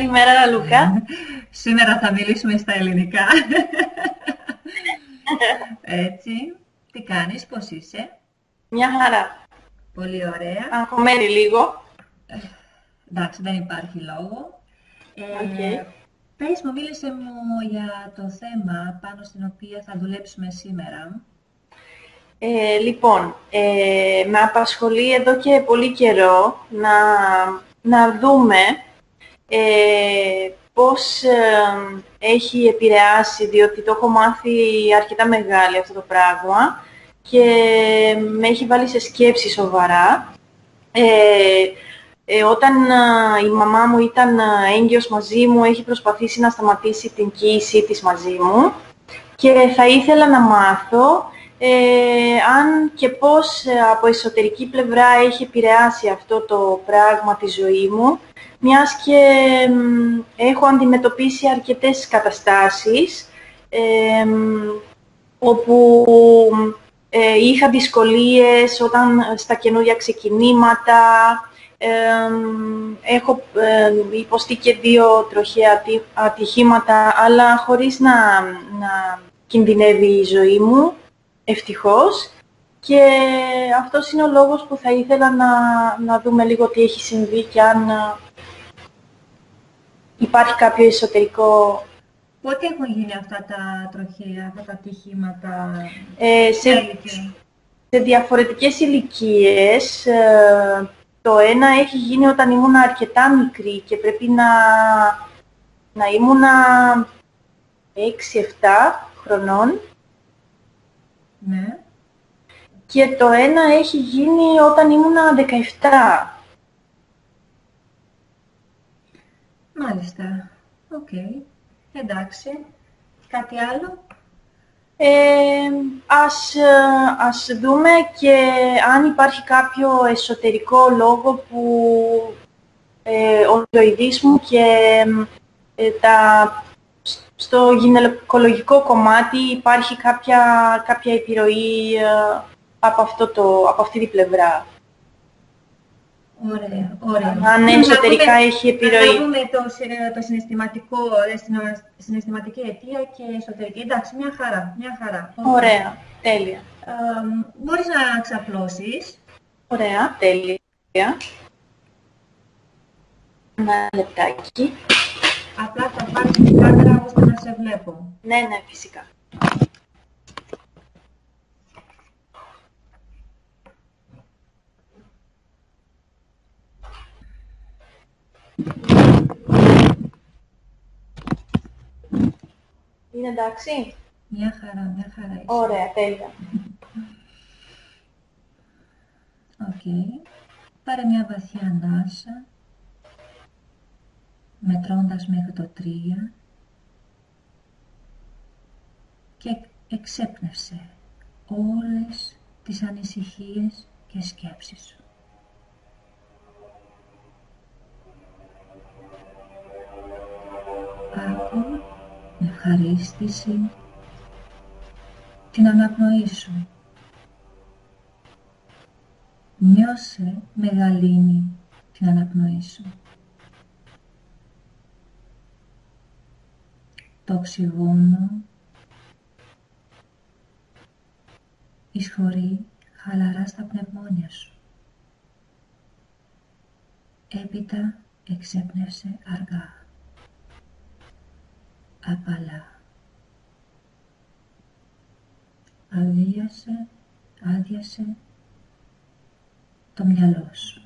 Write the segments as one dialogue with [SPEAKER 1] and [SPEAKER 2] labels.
[SPEAKER 1] Καλημέρα, Λουκά.
[SPEAKER 2] Σήμερα θα μιλήσουμε στα ελληνικά. Έτσι. Τι κάνεις, πώς είσαι?
[SPEAKER 1] Μια χαρά.
[SPEAKER 2] Πολύ ωραία.
[SPEAKER 1] Αγχωμένη λίγο.
[SPEAKER 2] Εντάξει, δεν υπάρχει λόγο.
[SPEAKER 1] Okay.
[SPEAKER 2] Πες μου, μίλησε μου για το θέμα πάνω στην οποία θα δουλέψουμε σήμερα.
[SPEAKER 1] Λοιπόν, με απασχολεί εδώ και πολύ καιρό να δούμε πώς έχει επηρεάσει, διότι το έχω μάθει αρκετά μεγάλη αυτό το πράγμα και με έχει βάλει σε σκέψη σοβαρά. Όταν η μαμά μου ήταν έγκυος μαζί μου, έχει προσπαθήσει να σταματήσει την κύησή της μαζί μου και θα ήθελα να μάθω αν και πώς από εσωτερική πλευρά έχει επηρεάσει αυτό το πράγμα τη ζωή μου, μιας και έχω αντιμετωπίσει αρκετές καταστάσεις όπου είχα δυσκολίες όταν στα καινούργια ξεκινήματα. Έχω υποστεί και 2 τροχαία ατυχήματα, αλλά χωρίς να κινδυνεύει η ζωή μου, ευτυχώς. Και αυτός είναι ο λόγος που θα ήθελα να δούμε λίγο τι έχει συμβεί και αν υπάρχει κάποιο εσωτερικό...
[SPEAKER 2] Πότε έχουν γίνει αυτά τα τροχαία, αυτά τα ατυχήματα?
[SPEAKER 1] Σε διαφορετικές ηλικίες. Το ένα έχει γίνει όταν ήμουν αρκετά μικρή και πρέπει να ήμουν 6-7 χρονών.
[SPEAKER 2] Ναι.
[SPEAKER 1] Και το ένα έχει γίνει όταν ήμουν 17.
[SPEAKER 2] Μάλιστα. Οκ. Εντάξει. Κάτι άλλο?
[SPEAKER 1] Ας δούμε και αν υπάρχει κάποιο εσωτερικό λόγο που ο ζωηδής μου και στο γυναικολογικό κομμάτι υπάρχει κάποια επιρροή από αυτή την πλευρά.
[SPEAKER 2] Ωραία, ωραία.
[SPEAKER 1] Αν εσωτερικά έχει επιρροή.
[SPEAKER 2] Να δούμε το συναισθηματικό, συναισθηματική αιτία και εσωτερική. Εντάξει, μια χαρά, μια χαρά.
[SPEAKER 1] Ωραία, τέλεια.
[SPEAKER 2] Μπορείς να ξαπλώσεις.
[SPEAKER 1] Ωραία, τέλεια. Ένα λεπτάκι.
[SPEAKER 2] Απλά θα πάρεις την κάμερα ώστε να σε βλέπω.
[SPEAKER 1] Ναι, ναι, φυσικά. Είναι εντάξει?
[SPEAKER 2] Μια χαρά, μια χαρά είσαι.
[SPEAKER 1] Ωραία, τέλεια.
[SPEAKER 2] Οκ. Πάρε μια βαθιά ανάσα, μετρώντας μέχρι το 3 και εξέπνευσε όλες τις ανησυχίες και σκέψεις σου. Άκου με ευχαρίστηση την αναπνοή σου. Νιώσε μεγαλύνει την αναπνοή σου. Το οξυγόνο εισχωρεί χαλαρά στα πνευμόνια σου. Έπειτα εξέπνευσε αργά, απαλά. Άδειασε το μυαλό σου.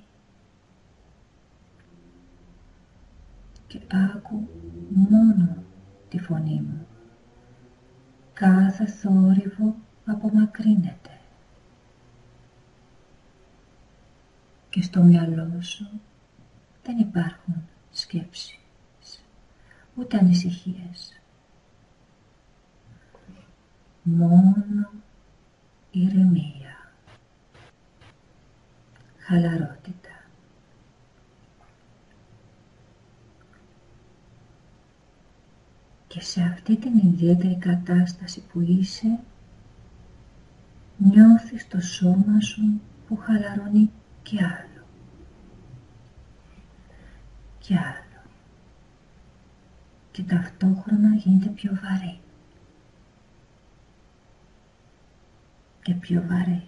[SPEAKER 2] Και άκου μόνο τη φωνή μου. Κάθε θόρυβο απομακρύνεται. Και στο μυαλό σου δεν υπάρχουν σκέψεις, ούτε ανησυχίες. Μόνο ηρεμία, χαλαρότητα. Και σε αυτή την ιδιαίτερη κατάσταση που είσαι, νιώθεις το σώμα σου που χαλαρώνει κι άλλο. Κι άλλο. και ταυτόχρονα γίνεται πιο βαρύ και πιο βαρύ,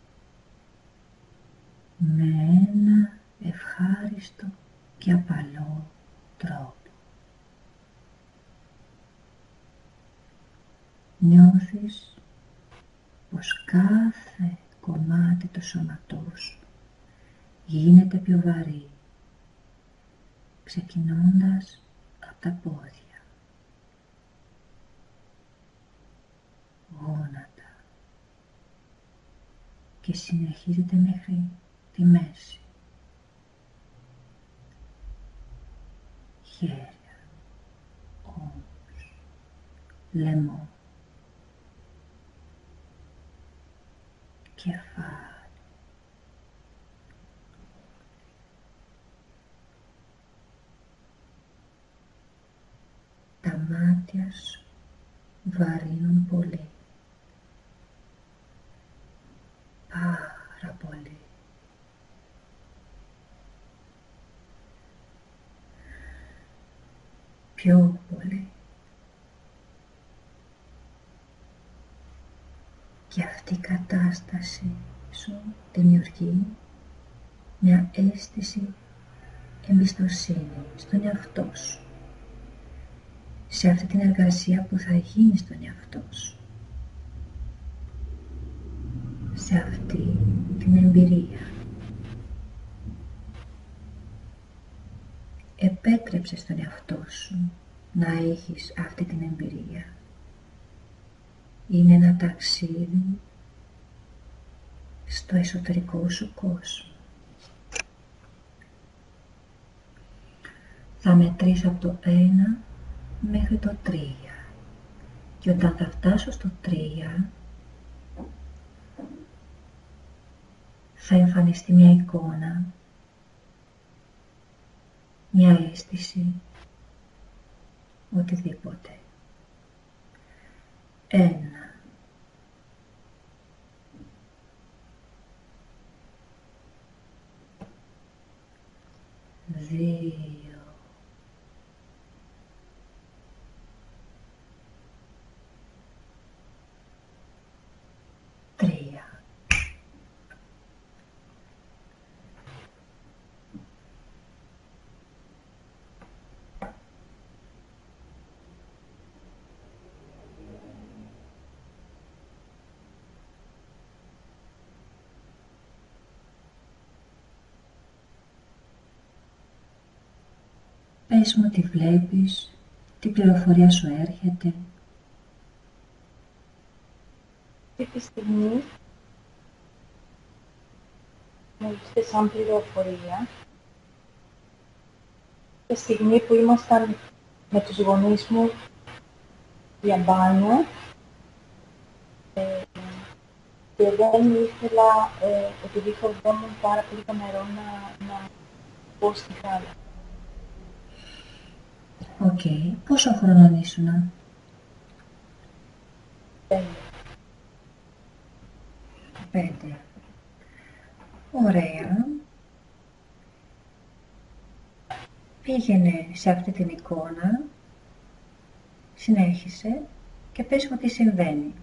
[SPEAKER 2] με ένα ευχάριστο και απαλό τρόπο. Νιώθεις πως κάθε κομμάτι του σώματός σου γίνεται πιο βαρύ, ξεκινώντας από τα πόδια, γόνατα και συνεχίζεται μέχρι τη μέση, χέρια, ώμος, λαιμό, κεφάλι. Τα μάτια σου βαρύνουν πολύ, πάρα πολύ. Πιο πολύ. Και αυτή η κατάσταση σου δημιουργεί μια αίσθηση εμπιστοσύνη στον εαυτό σου, σε αυτή την εργασία που θα γίνει στον εαυτό σου, σε αυτή την εμπειρία. Επέτρεψε στον εαυτό σου να έχεις αυτή την εμπειρία. Είναι ένα ταξίδι στο εσωτερικό σου κόσμο. Θα μετρήσω από το 1 μέχρι το 3 και όταν θα φτάσω στο 3 θα εμφανιστεί μια εικόνα, μια αίσθηση, οτιδήποτε. 1, 2, 3. Πες μου τι βλέπεις, τι πληροφορία σου έρχεται.
[SPEAKER 1] Αυτή τη στιγμή μου ήρθε σαν πληροφορία τη στιγμή που ήμασταν με τους γονείς μου για μπάνιο και δεν ήθελα, επειδή φοβόμουν πάρα πολύ το νερό, να μπω στη θάλασσα.
[SPEAKER 2] Οκ. Πόσο χρονών ήσουνα?
[SPEAKER 1] 5.
[SPEAKER 2] 5. Ωραία. Πήγαινε σε αυτή την εικόνα, συνέχισε και πες μου τι συμβαίνει.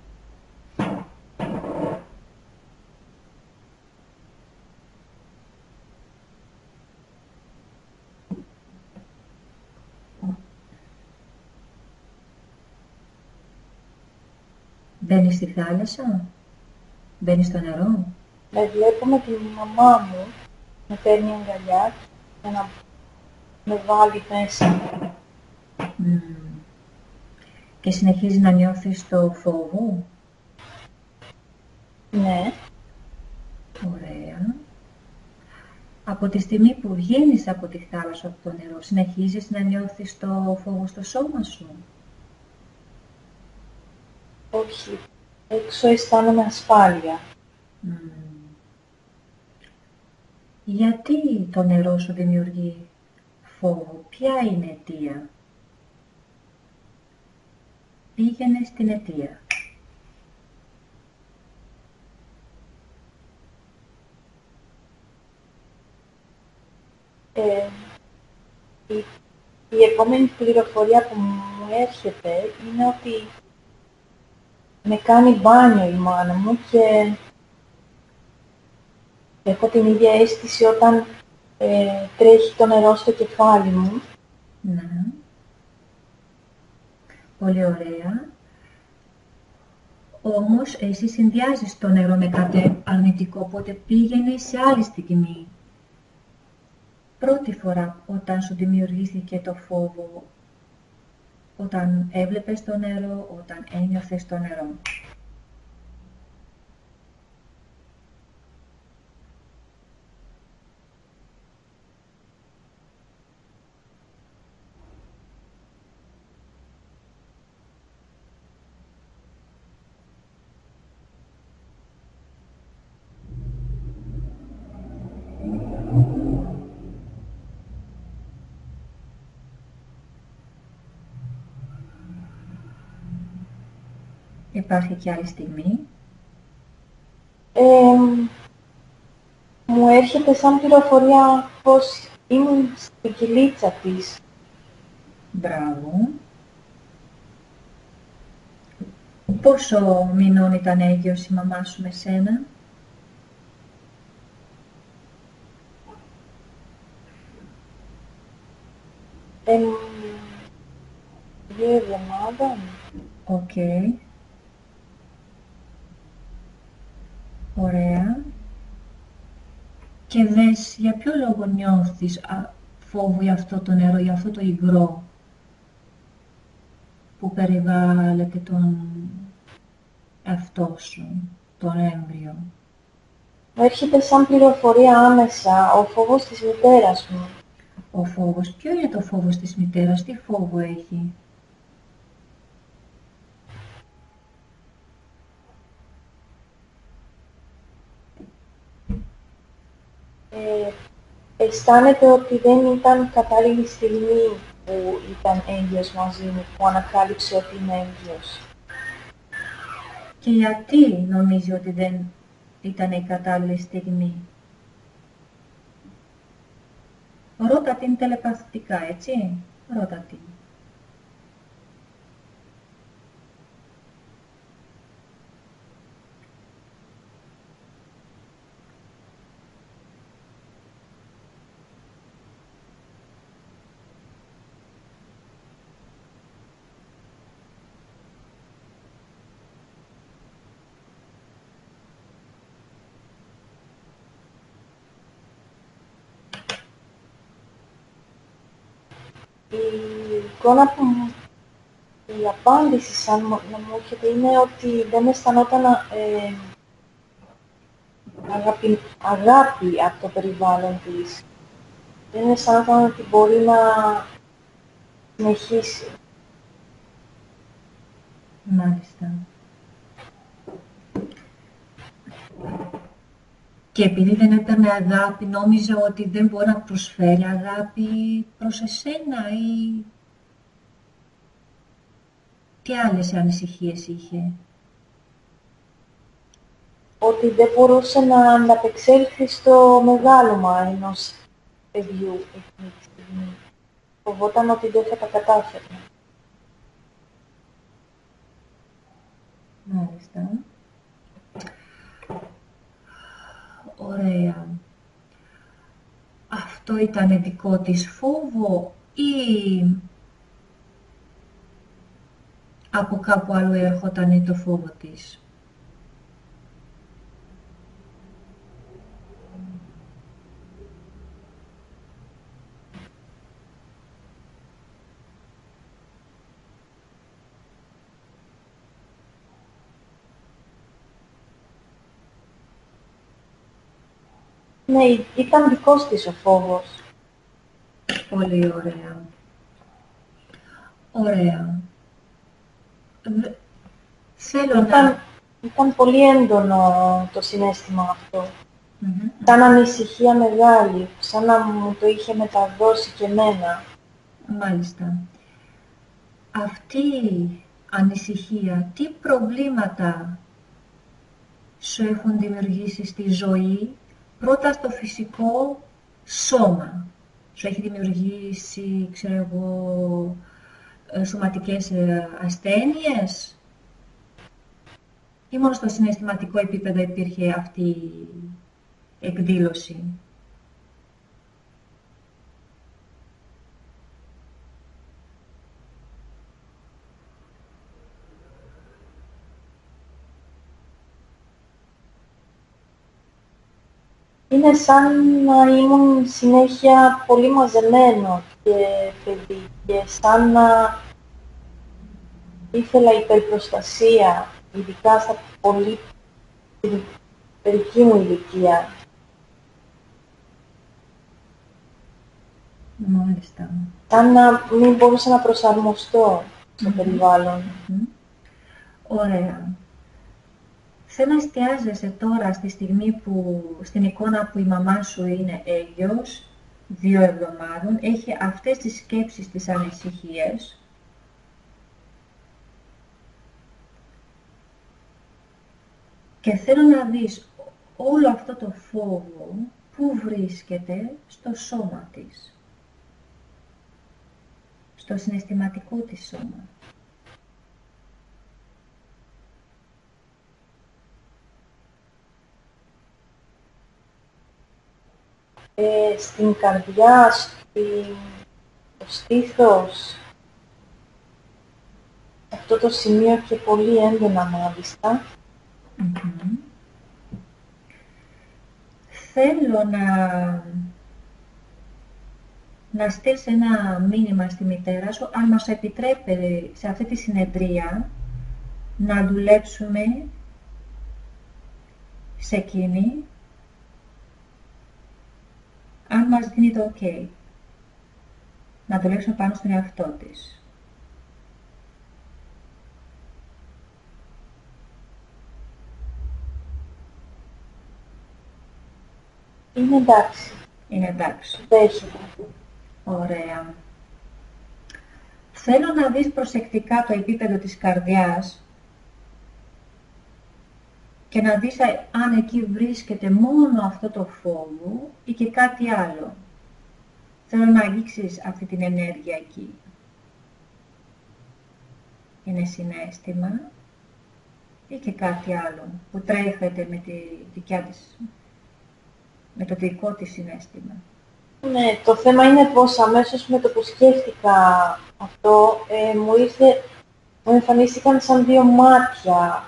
[SPEAKER 2] Μπαίνεις στη θάλασσα, μπαίνεις στο νερό.
[SPEAKER 1] Βλέπω με τη μαμά μου με παίρνει αγκαλιά για να με βάλει μέσα.
[SPEAKER 2] Και συνεχίζει να νιώθεις το φόβο.
[SPEAKER 1] Ναι.
[SPEAKER 2] Ωραία. Από τη στιγμή που βγαίνεις από τη θάλασσα, από το νερό, συνεχίζεις να νιώθεις το φόβο στο σώμα σου.
[SPEAKER 1] Όχι. Έξω αισθάνομαι ασφάλεια.
[SPEAKER 2] Γιατί το νερό σου δημιουργεί φόβο, ποια είναι η αιτία? Πήγαινε στην αιτία.
[SPEAKER 1] Η επόμενη πληροφορία που μου έρχεται είναι ότι με κάνει μπάνιο η μάνα μου και έχω την ίδια αίσθηση όταν τρέχει το νερό στο κεφάλι μου.
[SPEAKER 2] Ναι. Πολύ ωραία. Όμως εσύ συνδυάζεις το νερό με κάτι αρνητικό, οπότε πήγαινε σε άλλη στιγμή. Πρώτη φορά όταν σου δημιουργήθηκε το φόβο, όταν έβλεπες το νερό, όταν ένιωθες το νερό. Υπάρχει και άλλη στιγμή.
[SPEAKER 1] Μου έρχεται σαν πληροφορία πως ήμουν στην κοιλίτσα της.
[SPEAKER 2] Μπράβο. Πόσο μηνών ήταν έγκυος η μαμά σου με σένα?
[SPEAKER 1] Δύο εβδομάδων.
[SPEAKER 2] Οκ. Ωραία. Και δες για ποιο λόγο νιώθεις φόβο για αυτό το νερό, για αυτό το υγρό που περιβάλλεται τον εαυτό σου, τον έμβριο.
[SPEAKER 1] Μου έρχεται σαν πληροφορία άμεσα ο φόβος της μητέρας μου.
[SPEAKER 2] Ο φόβος, ποιο είναι το φόβος της μητέρας, τι φόβο έχει?
[SPEAKER 1] Αισθάνεται ότι δεν ήταν κατάλληλη στιγμή που ήταν έγκυος μαζί μου, που ανακάλυψε ότι είμαι έγκυος.
[SPEAKER 2] Και γιατί νομίζει ότι δεν ήταν η κατάλληλη στιγμή? Ρώτα την τελεπαθητικά, έτσι. Ρώτα την.
[SPEAKER 1] Η εικόνα που η απάντηση σαν να μου έρχεται είναι ότι δεν αισθανόταν αγάπη από το περιβάλλον της. Δεν αισθανόταν ότι μπορεί να συνεχίσει.
[SPEAKER 2] Μάλιστα. Και επειδή δεν έπαιρνε αγάπη, νόμιζε ότι δεν μπορεί να προσφέρει αγάπη προς εσένα ή τι άλλες ανησυχίες είχε?
[SPEAKER 1] Ότι δεν μπορούσε να ανταπεξέλθει στο μεγάλωμα ενός παιδιού εκείνη τη στιγμή. Φοβόταν ότι δεν θα τα κατάφερνε.
[SPEAKER 2] Μάλιστα. Ωραία. Αυτό ήταν δικό της φόβο ή από κάπου άλλο έρχονταν το φόβο της?
[SPEAKER 1] Ναι, ήταν δικός της ο φόβος.
[SPEAKER 2] Πολύ ωραία. Ωραία. Θέλω
[SPEAKER 1] Ήταν πολύ έντονο το συναίσθημα αυτό.
[SPEAKER 2] να...
[SPEAKER 1] Σαν ανησυχία μεγάλη, σαν να μου το είχε μεταδώσει και εμένα.
[SPEAKER 2] Μάλιστα. Αυτή η ανησυχία, τι προβλήματα σου έχουν δημιουργήσει στη ζωή, πρώτα στο φυσικό σώμα. σου έχει δημιουργήσει, ξέρω εγώ, σωματικές ασθένειες, ή μόνο στο συναισθηματικό επίπεδο υπήρχε αυτή η εκδήλωση?
[SPEAKER 1] Είναι σαν να ήμουν συνέχεια πολύ μαζεμένο και παιδί και σαν να ήθελα υπερπροστασία, ειδικά στα πολύ στην παιδική μου ηλικία.
[SPEAKER 2] Μάλιστα.
[SPEAKER 1] Σαν να μην μπορούσα να προσαρμοστώ στο περιβάλλον.
[SPEAKER 2] Ωραία. Θέλω να εστιάζεσαι τώρα στη στιγμή που, στην εικόνα που η μαμά σου είναι έγκυος, 2 εβδομάδων, έχει αυτές τις σκέψεις, τις ανησυχίες. Και θέλω να δεις όλο αυτό το φόβο που βρίσκεται στο σώμα της, στο συναισθηματικό της σώμα.
[SPEAKER 1] Στην καρδιά, στο στήθος, αυτό το σημείο και πολύ έντονα μάλιστα.
[SPEAKER 2] Θέλω να στείλεις ένα μήνυμα στη μητέρα σου, αν μας επιτρέπει σε αυτή τη συνεδρία να δουλέψουμε σε εκείνη, αν μας δίνει το OK, να δουλέψουμε πάνω στον εαυτό της.
[SPEAKER 1] Είναι εντάξει.
[SPEAKER 2] Είναι εντάξει.
[SPEAKER 1] Δέχεται.
[SPEAKER 2] Ωραία. Θέλω να δεις προσεκτικά το επίπεδο της καρδιάς και να δεις αν εκεί βρίσκεται μόνο αυτό το φόβο ή και κάτι άλλο. Θέλω να αγγίξεις αυτή την ενέργεια εκεί. Είναι συναίσθημα ή και κάτι άλλο που τρέφεται με τη δικιά της, με το δικό της συναίσθημα.
[SPEAKER 1] Ναι, το θέμα είναι πως αμέσως με το που σκέφτηκα αυτό, μου εμφανίστηκαν σαν 2 μάτια.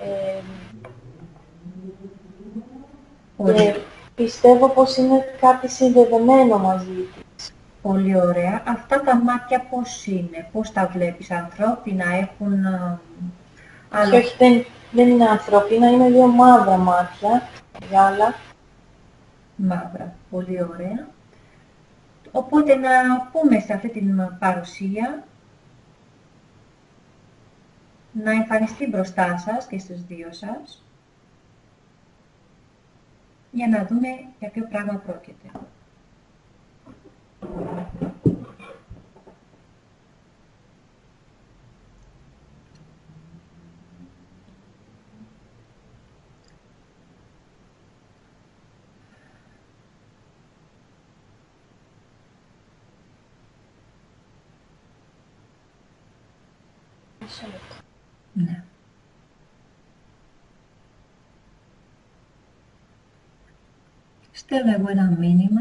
[SPEAKER 1] Και πιστεύω πως είναι κάτι συνδεδεμένο μαζί της.
[SPEAKER 2] Πολύ ωραία. Αυτά τα μάτια πώς είναι, πώς τα βλέπεις, ανθρώπινα, έχουν άλλο?
[SPEAKER 1] Όχι, δεν είναι ανθρώπινα, είναι 2 μαύρα μάτια, μεγάλα.
[SPEAKER 2] Μαύρα, πολύ ωραία. Οπότε να πούμε σε αυτή την παρουσία να εμφανιστεί μπροστά σας και στους 2 σας για να δούμε για ποιο πράγμα πρόκειται. Ναι. Στέλνω εγώ ένα μήνυμα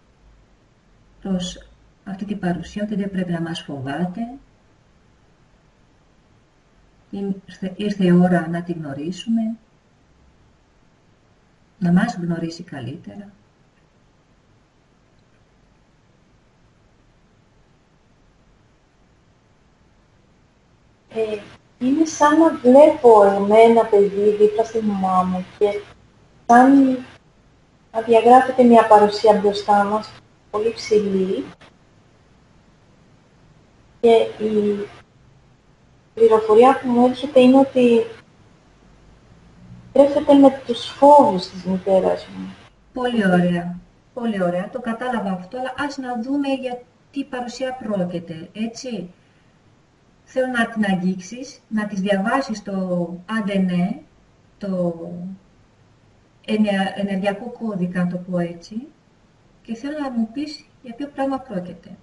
[SPEAKER 2] προς αυτή την παρουσία ότι δεν πρέπει να μας φοβάται. Ήρθε η ώρα να τη γνωρίσουμε, να μας γνωρίσει καλύτερα.
[SPEAKER 1] Είναι σαν να βλέπω ένα παιδί δίπλα στη μαμά μου και σαν να διαγράφεται μια παρουσία μπροστά μας, πολύ ψηλή. Και η πληροφορία που μου έρχεται είναι ότι τρέφεται με τους φόβους της μητέρας μου.
[SPEAKER 2] Πολύ ωραία. Πολύ ωραία. Το κατάλαβα αυτό, αλλά ας να δούμε για τι παρουσία πρόκειται, έτσι. Θέλω να την αγγίξεις, να της διαβάσεις το ADN, το ενεργειακό κώδικα, να το πω έτσι, και θέλω να μου πεις Για ποιο πράγμα πρόκειται?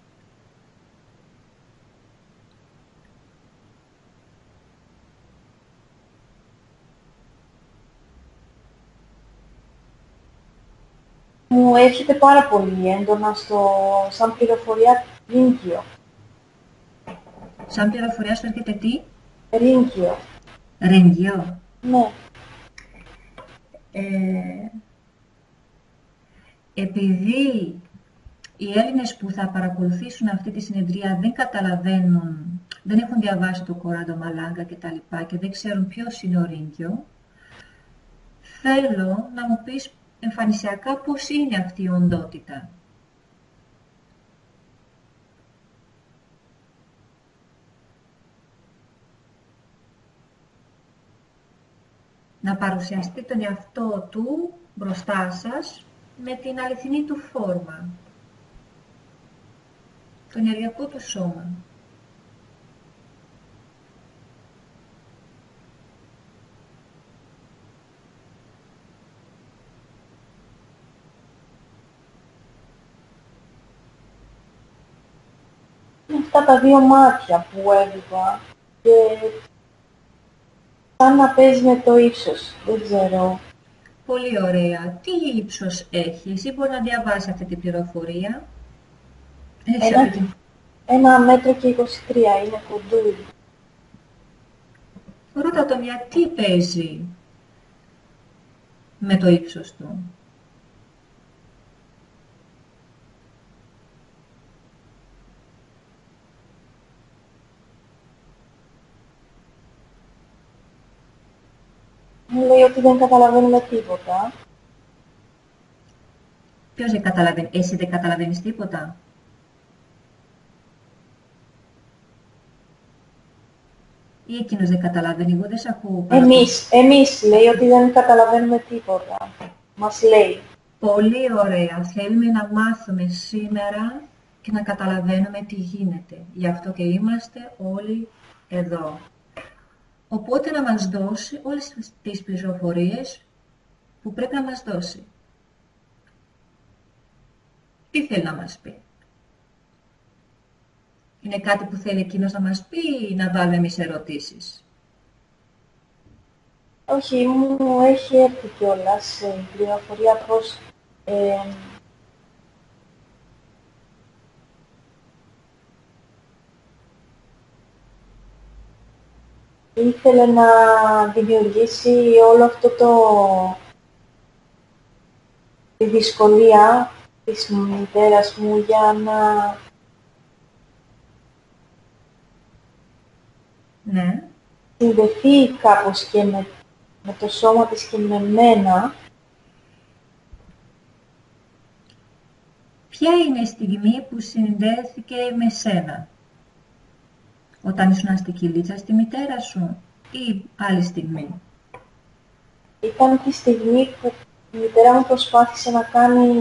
[SPEAKER 1] Μου έρχεται πάρα πολύ έντονα σαν πληροφορία ρίγκιο.
[SPEAKER 2] Σαν πληροφορία σου έρχεται τι?
[SPEAKER 1] Ρίγκιο.
[SPEAKER 2] Ρέγγιο.
[SPEAKER 1] Ναι.
[SPEAKER 2] Επειδή οι Έλληνες που θα παρακολουθήσουν αυτή τη συνεδρία δεν καταλαβαίνουν, δεν έχουν διαβάσει το Κοράντο Μαλάγκα και τα λοιπά και δεν ξέρουν ποιος είναι ο Ρίγκιο, θέλω να μου πεις εμφανισιακά πώς είναι αυτή η οντότητα. Να παρουσιαστεί τον εαυτό του μπροστά σας με την αληθινή του φόρμα, το ενεργειακό του σώμα.
[SPEAKER 1] Αυτά τα δύο μάτια που έβλεπα και σαν να παίζει με το ύψος, δεν ξέρω.
[SPEAKER 2] Πολύ ωραία. Τι ύψος έχει? Εσύ μπορεί να διαβάσει αυτή την πληροφορία.
[SPEAKER 1] Ένα μέτρο και 23, είναι κοντούρι.
[SPEAKER 2] Ρώτα τον γιατί παίζει με το ύψος του.
[SPEAKER 1] Μου λέει ότι δεν καταλαβαίνουμε τίποτα.
[SPEAKER 2] Ποιος δεν καταλαβαίνει? Εσύ δεν καταλαβαίνεις τίποτα? Ή εκείνος δεν καταλαβαίνει? Εγώ δεν σε ακούω.
[SPEAKER 1] Εμείς λέει ότι δεν καταλαβαίνουμε τίποτα. Μας λέει.
[SPEAKER 2] Πολύ ωραία. Θέλουμε να μάθουμε σήμερα και να καταλαβαίνουμε τι γίνεται. Γι' αυτό και είμαστε όλοι εδώ. Οπότε να μας δώσει όλες τις πληροφορίες που πρέπει να μας δώσει. Τι θέλει να μας πει? Είναι κάτι που θέλει εκείνος να μας πει ή να βάλουμε εμείς ερωτήσεις?
[SPEAKER 1] Όχι, μου έχει έρθει κιόλας η πληροφορία πως ήθελε να δημιουργήσει όλο αυτό τη δυσκολία της μητέρας μου για να συνδεθεί κάπως και με το σώμα της και με μένα.
[SPEAKER 2] Ποια είναι η στιγμή που συνδέθηκε με σένα? Όταν ήσουν στην κυλίτσα στη μητέρα σου ή άλλη στιγμή?
[SPEAKER 1] Ήταν τη στιγμή που η μητέρα μου προσπάθησε να κάνει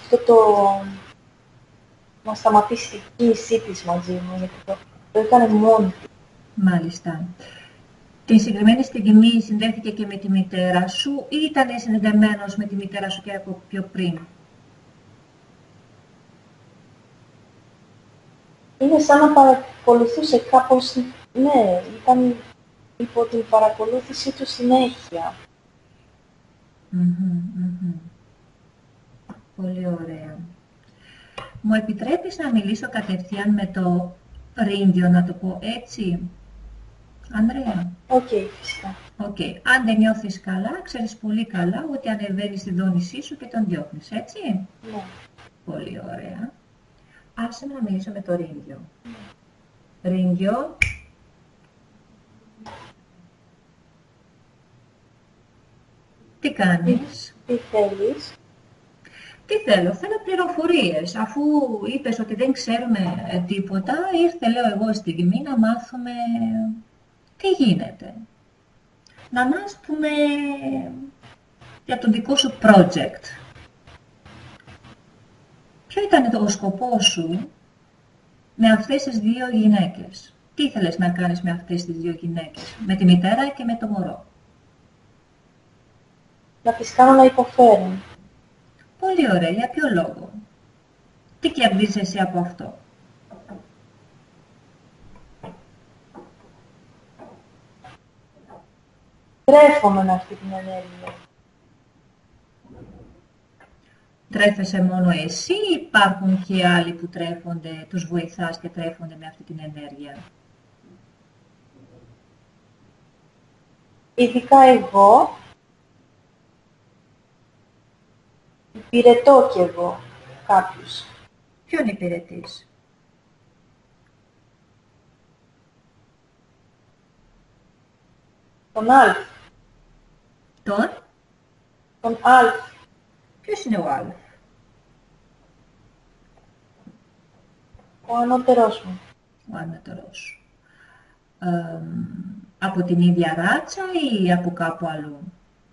[SPEAKER 1] να σταματήσει την κοίησή της μαζί μου, γιατί το έκανε μόνη της.
[SPEAKER 2] Μάλιστα. Τη συγκεκριμένη στιγμή συνδέθηκε και με τη μητέρα σου ή ήταν συνδεδεμένος με τη μητέρα σου και από πιο πριν?
[SPEAKER 1] Είναι σαν να παρακολουθούσε κάπως, ναι, ήταν υπό την παρακολούθηση του συνέχεια.
[SPEAKER 2] Πολύ ωραία. Μου επιτρέπεις να μιλήσω κατευθείαν με το Ρίγκιο, να το πω έτσι, Ανδρέα?
[SPEAKER 1] Οκ, φυσικά.
[SPEAKER 2] Αν δεν νιώθεις καλά, ξέρεις πολύ καλά ότι ανεβαίνεις στη δόνησή σου και τον διώχνεις, έτσι?
[SPEAKER 1] Ναι.
[SPEAKER 2] Πολύ ωραία. Άσε με να μιλήσω με το Ρίγκιο. Ρίγκιο. Τι κάνεις?
[SPEAKER 1] Τι θέλεις?
[SPEAKER 2] Τι θέλω? Θέλω πληροφορίες. Αφού είπες ότι δεν ξέρουμε τίποτα, ήρθε, λέω εγώ, στιγμή να μάθουμε τι γίνεται. Να μας πούμε για το δικό σου project. Ποιο ήταν ο σκοπός σου με αυτές τις δύο γυναίκες? Τι ήθελες να κάνεις με αυτές τις δύο γυναίκες? Με τη μητέρα και με το μωρό?
[SPEAKER 1] Να τις κάνω να υποφέρουν.
[SPEAKER 2] Πολύ ωραία. Για ποιο λόγο? Τι κερδίζεις εσύ από αυτό?
[SPEAKER 1] Τρέφομαι με αυτή την ενέργεια.
[SPEAKER 2] Τρέφεσαι μόνο εσύ ή υπάρχουν και άλλοι που τρέφονται, τους βοηθάς και τρέφονται με αυτή την ενέργεια?
[SPEAKER 1] Ειδικά εγώ, υπηρετώ κι εγώ κάποιους.
[SPEAKER 2] Ποιον υπηρετείς?
[SPEAKER 1] Τον Άλφ.
[SPEAKER 2] Τον?
[SPEAKER 1] Τον Άλφ.
[SPEAKER 2] Ποιος είναι ο Άλφ?
[SPEAKER 1] Ο ανώτερός μου.
[SPEAKER 2] Ο ανώτερος. Από την ίδια ράτσα ή από κάπου αλλού?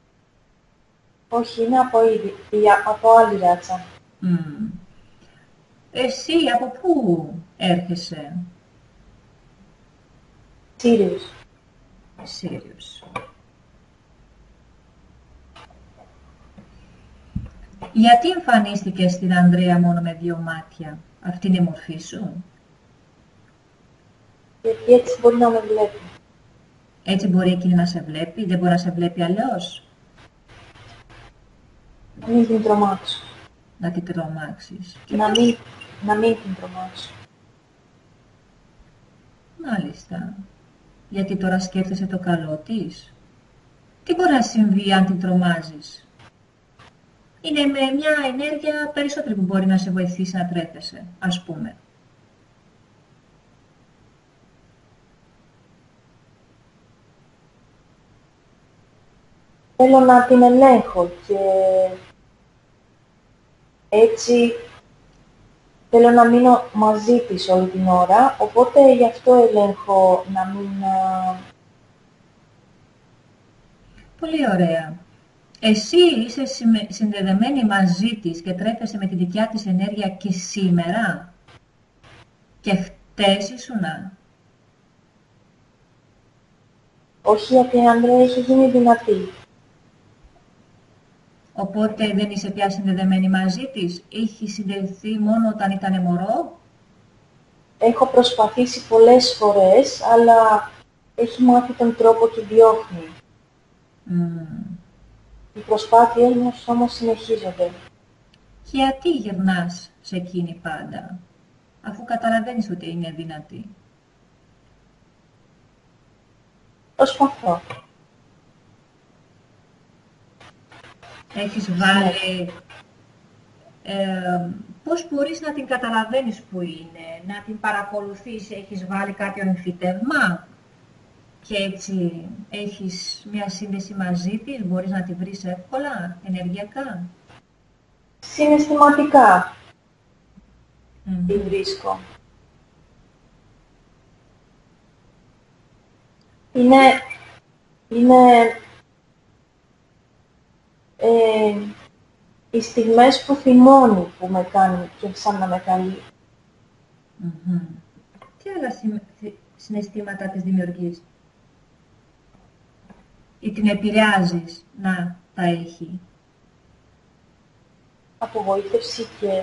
[SPEAKER 1] Όχι, είναι από άλλη ράτσα.
[SPEAKER 2] Μμ. Εσύ από πού έρχεσαι?
[SPEAKER 1] Σύριους.
[SPEAKER 2] Σύριος. Γιατί εμφανίστηκες στην Ανδρέα μόνο με 2 μάτια? Αυτή είναι η μορφή σου?
[SPEAKER 1] Γιατί έτσι μπορεί να με βλέπει.
[SPEAKER 2] Έτσι μπορεί εκείνη να σε βλέπει? Δεν μπορεί να σε βλέπει αλλιώς?
[SPEAKER 1] Να μην την τρομάξω.
[SPEAKER 2] Να την τρομάξεις.
[SPEAKER 1] Να μην την τρομάξω.
[SPEAKER 2] Μάλιστα. Γιατί τώρα σκέφτεσαι το καλό της? Τι μπορεί να συμβεί αν την τρομάζεις? Είναι με μια ενέργεια περισσότερη που μπορεί να σε βοηθήσει να τρέφεσαι, ας πούμε.
[SPEAKER 1] Θέλω να την ελέγχω και έτσι θέλω να μείνω μαζί της όλη την ώρα, οπότε γι' αυτό ελέγχω να μην...
[SPEAKER 2] Πολύ ωραία. Εσύ είσαι συνδεδεμένη μαζί της και τρέφεσαι με τη δικιά της ενέργεια και σήμερα? Και χτες ήσουνα?
[SPEAKER 1] Όχι, γιατί η Ανδρέα έχει γίνει δυνατή.
[SPEAKER 2] Οπότε δεν είσαι πια συνδεδεμένη μαζί της? Έχει συνδεθεί μόνο όταν ήταν μωρό?
[SPEAKER 1] Έχω προσπαθήσει πολλές φορές, αλλά έχει μάθει τον τρόπο και διώχνει. Οι προσπάθειες μας όμως συνεχίζονται.
[SPEAKER 2] Γιατί γυρνάς σε εκείνη πάντα, αφού καταλαβαίνεις ότι είναι δυνατή?
[SPEAKER 1] Προσπαθώ.
[SPEAKER 2] Έχεις βάλει... πώς μπορείς να την καταλαβαίνεις που είναι, να την παρακολουθείς? Έχεις βάλει κάποιο εμφυτεύμα και έτσι έχεις μια σύνδεση μαζί της, μπορείς να τη βρεις εύκολα, ενεργειακά?
[SPEAKER 1] Συναισθηματικά τη βρίσκω. Είναι οι στιγμές που θυμώνει που με κάνει και σαν να με καλεί.
[SPEAKER 2] Τι άλλα συναισθήματα της δημιουργείς ή την επηρεάζεις να τα έχει?
[SPEAKER 1] Απογοήτευση και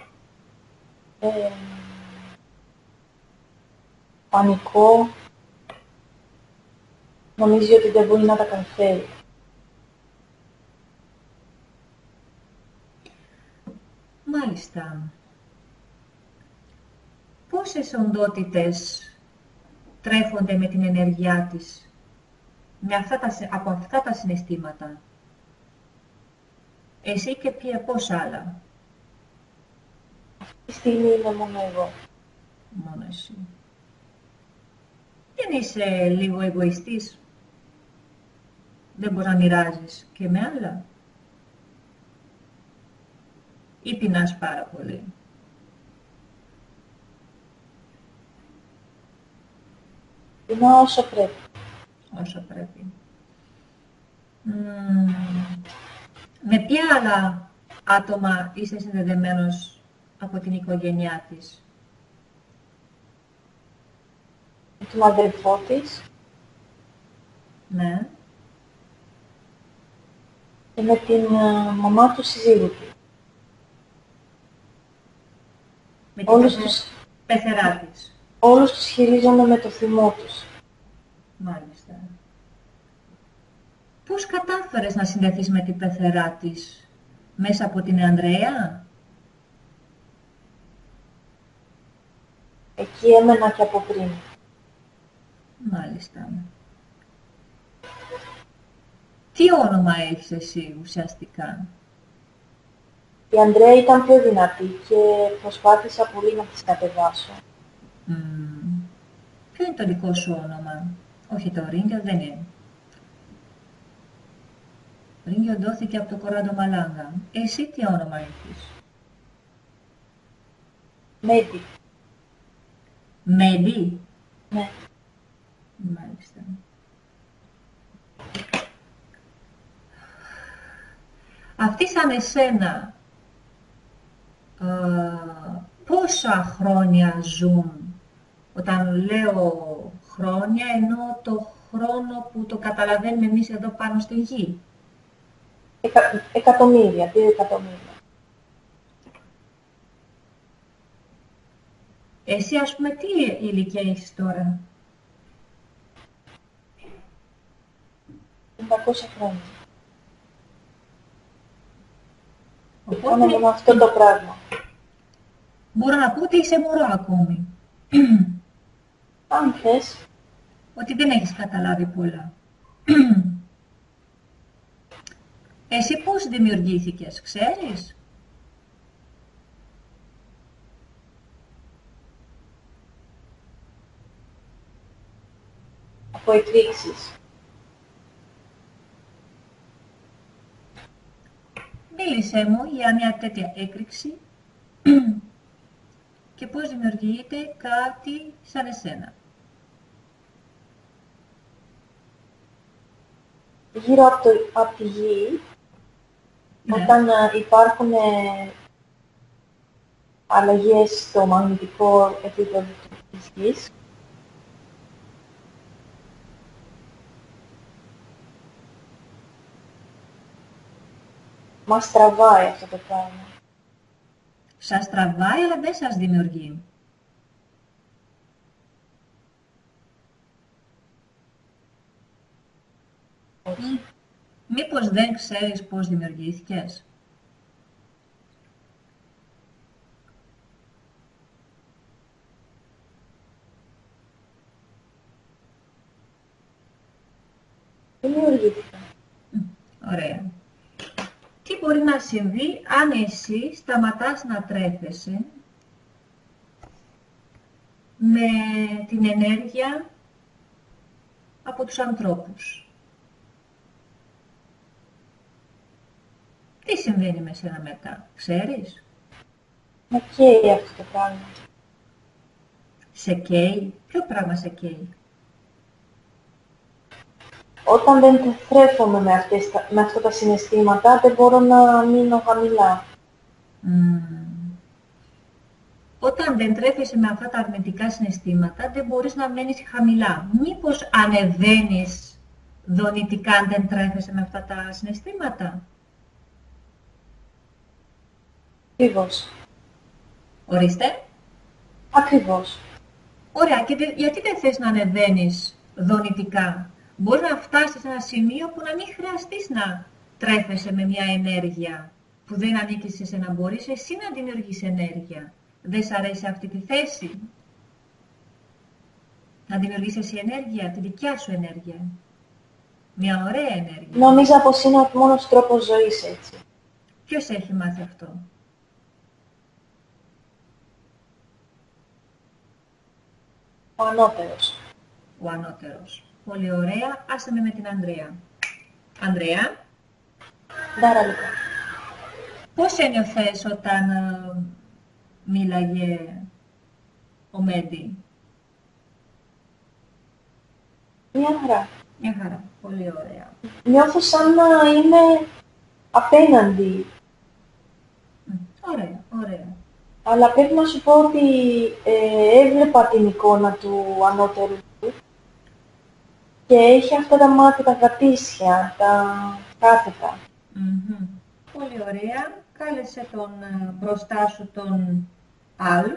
[SPEAKER 1] πανικό. Νομίζει ότι δεν μπορεί να τα καταφέρει.
[SPEAKER 2] Μάλιστα. Πόσες οντότητες τρέφονται με την ενέργειά της, από αυτά τα συναισθήματα? Εσύ και πώς άλλα?
[SPEAKER 1] Αυτή τη στιγμή είμαι μόνο εγώ.
[SPEAKER 2] Μόνο εσύ. Δεν είσαι λίγο εγωιστής? Δεν μπορείς να μοιράζεις και με άλλα? Ή πεινάς πάρα πολύ?
[SPEAKER 1] Πεινάω όσο πρέπει.
[SPEAKER 2] Όσο πρέπει. Με ποια άλλα άτομα είσαι συνδεδεμένος από την οικογένειά της?
[SPEAKER 1] Με τον αδελφό της
[SPEAKER 2] Ναι.
[SPEAKER 1] και με την μαμά του συζύγου του.
[SPEAKER 2] Με την πεθερά της.
[SPEAKER 1] Όλους τους χειρίζομαι με το θυμό τους.
[SPEAKER 2] Μάλιστα. Πώς κατάφερες να συνδεθείς με την πεθερά της? Μέσα από την Ανδρέα?
[SPEAKER 1] Εκεί έμενα και από πριν.
[SPEAKER 2] Μάλιστα. Τι όνομα έχεις εσύ ουσιαστικά?
[SPEAKER 1] Η Ανδρέα ήταν πιο δυνατή και προσπάθησα πολύ να της κατεβάσω.
[SPEAKER 2] Ποιο είναι το δικό σου όνομα? Όχι, το Ρίγκιο δεν είναι. Ρίγκιο δόθηκε από το Κοράντο Μαλάγκα. Εσύ τι όνομα έχεις?
[SPEAKER 1] Μέντι.
[SPEAKER 2] Μέντι.
[SPEAKER 1] Ναι.
[SPEAKER 2] Μάλιστα. Αυτοί σαν εσένα, πόσα χρόνια ζουν? Όταν λέω χρόνια, εννοώ το χρόνο που το καταλαβαίνουμε εμείς εδώ πάνω στη γη.
[SPEAKER 1] Εκατομμύρια, 2 εκατομμύρια.
[SPEAKER 2] Εσύ, ας πούμε, τι ηλικία έχεις τώρα?
[SPEAKER 1] 500 χρόνια.
[SPEAKER 2] Οπότε,
[SPEAKER 1] Κάνω μόνο αυτό το πράγμα.
[SPEAKER 2] μπορώ να πω ότι είσαι μωρό ακόμη.
[SPEAKER 1] Αν θες.
[SPEAKER 2] Ότι δεν έχεις καταλάβει πολλά. Εσύ πώς δημιουργήθηκες, ξέρεις?
[SPEAKER 1] Από εκρήξεις.
[SPEAKER 2] Μίλησέ μου για μια τέτοια έκρηξη και πώς δημιουργείται κάτι σαν εσένα.
[SPEAKER 1] Γύρω από τη γη,
[SPEAKER 2] Ναι.
[SPEAKER 1] όταν υπάρχουν αλλαγές στο μαγνητικό επίπεδο της γης, μας τραβάει αυτό το πράγμα.
[SPEAKER 2] Σας τραβάει, αλλά δεν σας δημιουργεί. Μήπως δεν ξέρεις πώς δημιουργήθηκες?
[SPEAKER 1] Δημιουργήθηκα.
[SPEAKER 2] Ωραία. Τι μπορεί να συμβεί αν εσύ σταματάς να τρέφεσαι με την ενέργεια από τους ανθρώπους? Τι συμβαίνει με σένα μετά, ξέρεις?
[SPEAKER 1] Με καίει αυτό το πράγμα.
[SPEAKER 2] Σε καίει? Ποιο πράγμα σε καίει?
[SPEAKER 1] Όταν δεν θρέφομαι με αυτά τα συναισθήματα, δεν μπορώ να μείνω χαμηλά.
[SPEAKER 2] Όταν δεν τρέφεσαι με αυτά τα αρνητικά συναισθήματα, δεν μπορείς να μένεις χαμηλά. Μήπως ανεβαίνεις δονητικά αν δεν τρέφεσαι με αυτά τα συναισθήματα?
[SPEAKER 1] Ακριβώς.
[SPEAKER 2] Ορίστε.
[SPEAKER 1] Ακριβώς.
[SPEAKER 2] Ωραία. Και γιατί δεν θες να ανεβαίνεις δονητικά? Μπορεί να φτάσεις σε ένα σημείο που να μην χρειαστείς να τρέφεσαι με μια ενέργεια που δεν ανήκει σε εσένα. Μπορείς εσύ να δημιουργείς ενέργεια. Δεν σ' αρέσει αυτή τη θέση? Να δημιουργήσεις εσύ ενέργεια, τη δικιά σου ενέργεια. Μια ωραία ενέργεια.
[SPEAKER 1] Νόμιζα πως είναι ο μόνος τρόπος ζωής έτσι.
[SPEAKER 2] Ποιος έχει μάθει αυτό?
[SPEAKER 1] Ο ανώτερος.
[SPEAKER 2] Ο ανώτερος. Πολύ ωραία. Άσε με την Ανδρέα. Ανδρέα,
[SPEAKER 1] Ντάρα λοιπόν.
[SPEAKER 2] πώς ένιωθες όταν μίλαγε ο Μέντι?
[SPEAKER 1] Μια χαρά.
[SPEAKER 2] Μια χαρά. Πολύ ωραία.
[SPEAKER 1] Νιώθω σαν να είμαι απέναντι.
[SPEAKER 2] Ωραία, ωραία.
[SPEAKER 1] Αλλά πρέπει να σου πω ότι έβλεπα την εικόνα του ανώτερου του και έχει αυτά τα μάτια, τα γατήσια, τα κάθετα.
[SPEAKER 2] Πολύ ωραία. Κάλεσε τον μπροστά σου τον Αλφ.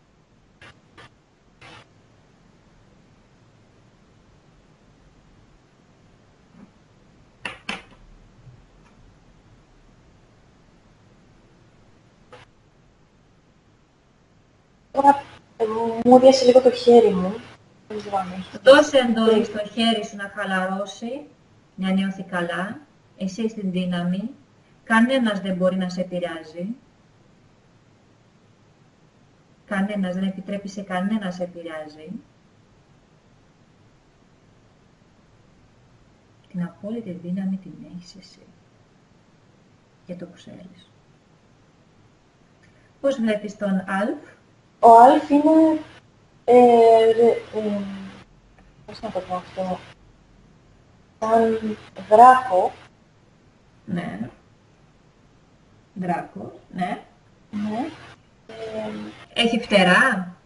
[SPEAKER 1] Τώρα μου διάσει λίγο το χέρι μου. Δεν ξέρω αν έχει.
[SPEAKER 2] Δώσε εντολή στο χέρι σου να χαλαρώσει, να νιώθει καλά. Εσύ στην δύναμη. Κανένας δεν μπορεί να σε επηρεάζει. Κανένας δεν επιτρέπει σε κανένα να σε επηρεάζει. Την απόλυτη δύναμη την έχεις εσύ. Και το ξέρεις. Πώς βλέπεις τον Αλφ?
[SPEAKER 1] Ο Αλφ είναι... πώς να το πω αυτό... Σαν δράκο.
[SPEAKER 2] Ναι. Δράκος, ναι.
[SPEAKER 1] Ναι.
[SPEAKER 2] Έχει φτερά?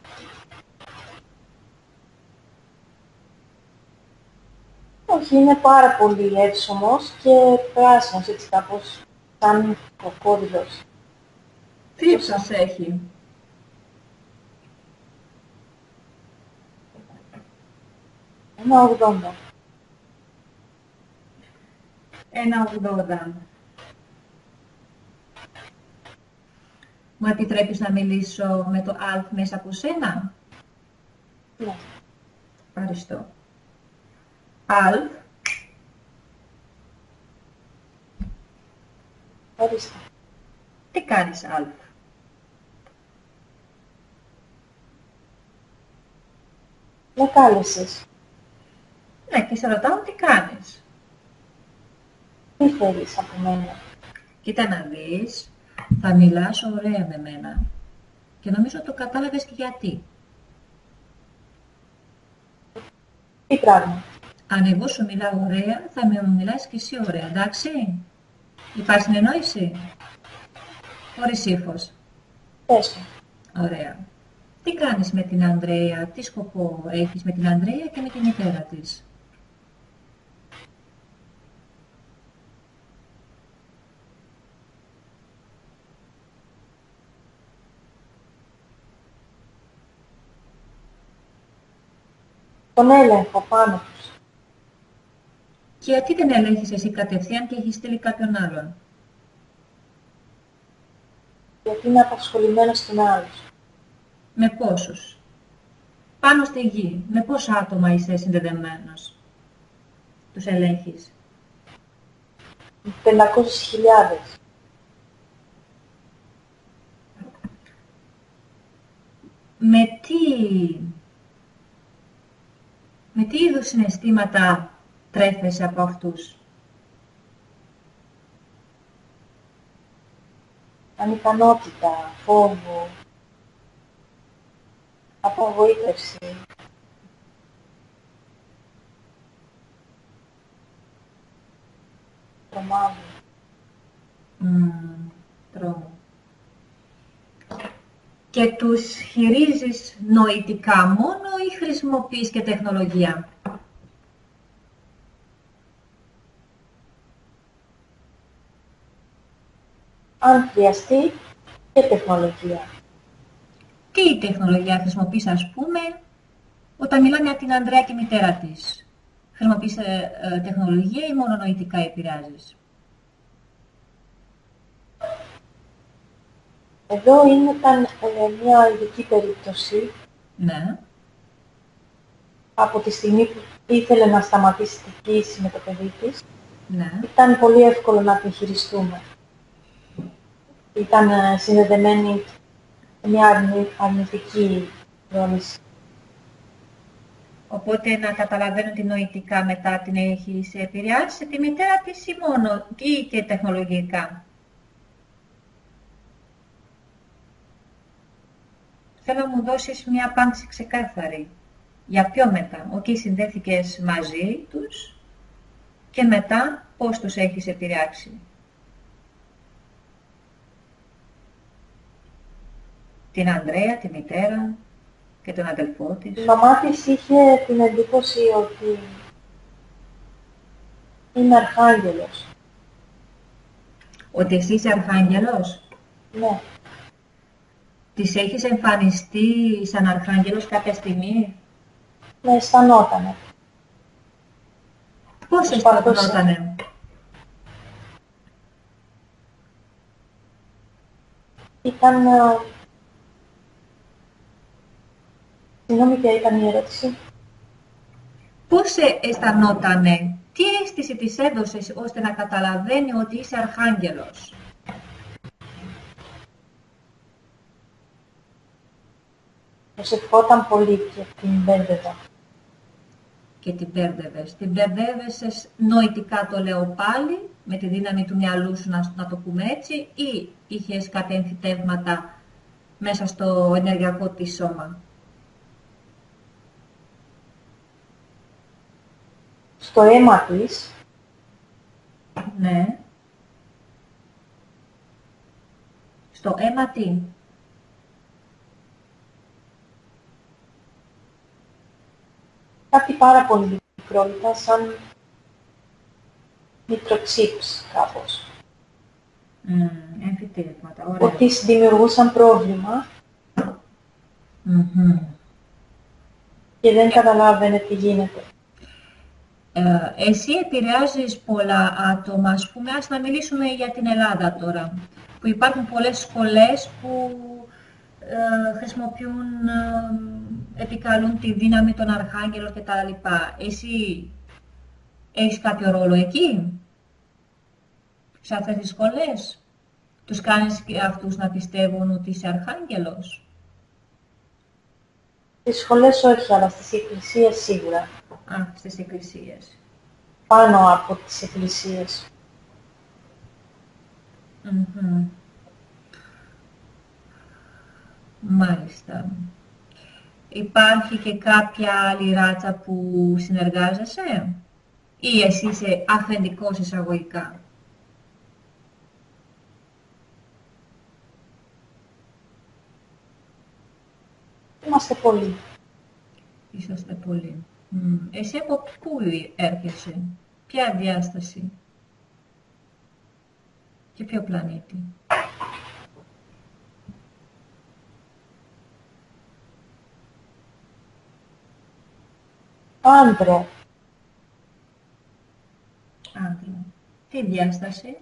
[SPEAKER 1] Όχι, είναι πάρα πολύ εύσωμος και πράσινος, έτσι κάπως σαν κροκόδιλος.
[SPEAKER 2] Τι ύψος έχει?
[SPEAKER 1] Ένα 80.
[SPEAKER 2] 1,80. Μου επιτρέπεις να μιλήσω με το Αλφ μέσα από σένα?
[SPEAKER 1] Ναι.
[SPEAKER 2] Ευχαριστώ. Αλφ.
[SPEAKER 1] Ορίστε.
[SPEAKER 2] Τι κάνεις, Αλφ?
[SPEAKER 1] Με κάλεσες.
[SPEAKER 2] Ναι, και σε ρωτάω τι κάνεις.
[SPEAKER 1] Τι θέλεις από μένα?
[SPEAKER 2] Κοίτα να δεις, θα μιλάς ωραία με μένα. Και νομίζω το κατάλαβες και γιατί.
[SPEAKER 1] Τι πράγμα?
[SPEAKER 2] Αν εγώ σου μιλάω ωραία, θα μου μιλάς και εσύ ωραία, εντάξει? Υπάρχει συνεννόηση? Χωρίς ύφος.
[SPEAKER 1] Πες μου.
[SPEAKER 2] Ωραία. Τι κάνεις με την Ανδρέα, τι σκοπό έχεις με την Ανδρέα και με τη μητέρα της?
[SPEAKER 1] Τον έλεγχο πάνω τους.
[SPEAKER 2] Γιατί δεν ελέγχεις εσύ κατευθείαν και έχεις στείλει κάποιον άλλον?
[SPEAKER 1] Γιατί είναι απασχολημένος στην άλλη.
[SPEAKER 2] Με πόσους? Πάνω στη γη, με πόσα άτομα είσαι συνδεδεμένος? Τους ελέγχεις?
[SPEAKER 1] 500.000.
[SPEAKER 2] Με τι είδους συναισθήματα τρέφεσαι από αυτούς?
[SPEAKER 1] Ανικανότητα, φόβο, απογοήτευση. Τρομάζω.
[SPEAKER 2] Τρόμο. Και τους χειρίζεις νοητικά μόνο ή χρησιμοποιείς και τεχνολογία?
[SPEAKER 1] Αν χρειαστεί και τεχνολογία.
[SPEAKER 2] Τι τεχνολογία χρησιμοποιείς, ας πούμε, όταν μιλάμε για την Ανδρέα και μητέρα της? Χρησιμοποιείς τεχνολογία ή μόνο νοητικά επηρεάζεις?
[SPEAKER 1] Εδώ ήταν μια ειδική περίπτωση.
[SPEAKER 2] Ναι.
[SPEAKER 1] Από τη στιγμή που ήθελε να σταματήσει την κοίηση με το παιδί της,
[SPEAKER 2] Ναι.
[SPEAKER 1] ήταν πολύ εύκολο να την χειριστούμε. Ήταν συνδεδεμένη μια αρνητική δόνηση.
[SPEAKER 2] Οπότε να καταλαβαίνω ότι νοητικά μετά την έχεις επηρεάσει τη μητέρα της ή μόνο ή και τεχνολογικά? Θέλω να μου δώσεις μια απάντηση ξεκάθαρη. Για ποιο μετά? Ότι συνδέθηκες μαζί τους και μετά πώς τους έχεις επηρεάσει? Την Ανδρέα, τη μητέρα και τον αδελφό της.
[SPEAKER 1] Η μαμά της είχε την εντύπωση ότι είναι αρχάγγελος.
[SPEAKER 2] Ότι εσύ είσαι αρχάγγελος?
[SPEAKER 1] Ναι.
[SPEAKER 2] Της έχεις εμφανιστεί σαν αρχάγγελος κάποια στιγμή?
[SPEAKER 1] Με αισθανότανε.
[SPEAKER 2] Πώς αισθανότανε?
[SPEAKER 1] Ήταν... Συγγνώμη, ποια ήταν η ερώτηση?
[SPEAKER 2] Πώς αισθανότανε? Τι αίσθηση της έδωσες ώστε να καταλαβαίνει ότι είσαι αρχάγγελος?
[SPEAKER 1] Προσευχόταν πολύ και την μπέρδευα.
[SPEAKER 2] Και την μπέρδευες. Την μπερδεύεσαι νοητικά, το λέω πάλι, με τη δύναμη του μυαλού σου, να το πούμε έτσι, ή είχες κάποια εμφυτεύματα μέσα στο ενεργειακό της σώμα?
[SPEAKER 1] Στο αίμα της.
[SPEAKER 2] Ναι. Στο αίμα τι?
[SPEAKER 1] Κάτι πάρα πολύ μικρό, ήταν σαν μικροτσίπς κάπως.
[SPEAKER 2] Εμφυτεύματα, ωραία.
[SPEAKER 1] Ότι δημιουργούσαν πρόβλημα και δεν καταλάβαινε τι γίνεται.
[SPEAKER 2] Εσύ επηρεάζεις πολλά άτομα, ας πούμε, ας να μιλήσουμε για την Ελλάδα τώρα, που υπάρχουν πολλές σχολές που χρησιμοποιούν, επικαλούν τη δύναμη των αρχάγγελων κτλ. Εσύ έχεις κάποιο ρόλο εκεί, σε αυτές τις σχολές? Τους κάνεις και αυτούς να πιστεύουν ότι είσαι αρχάγγελος?
[SPEAKER 1] Στις σχολές όχι, αλλά στις εκκλησίες σίγουρα.
[SPEAKER 2] Στις εκκλησίες.
[SPEAKER 1] Πάνω από τις εκκλησίες.
[SPEAKER 2] Μάλιστα. Υπάρχει και κάποια άλλη ράτσα που συνεργάζεσαι, ή εσύ είσαι αφεντικός εισαγωγικά?
[SPEAKER 1] Είμαστε πολλοί.
[SPEAKER 2] Είσαστε πολλοί. Εσύ από πού έρχεσαι, ποια διάσταση και ποιο πλανήτη?
[SPEAKER 1] Άντρα.
[SPEAKER 2] Άντρα. Τι διάσταση?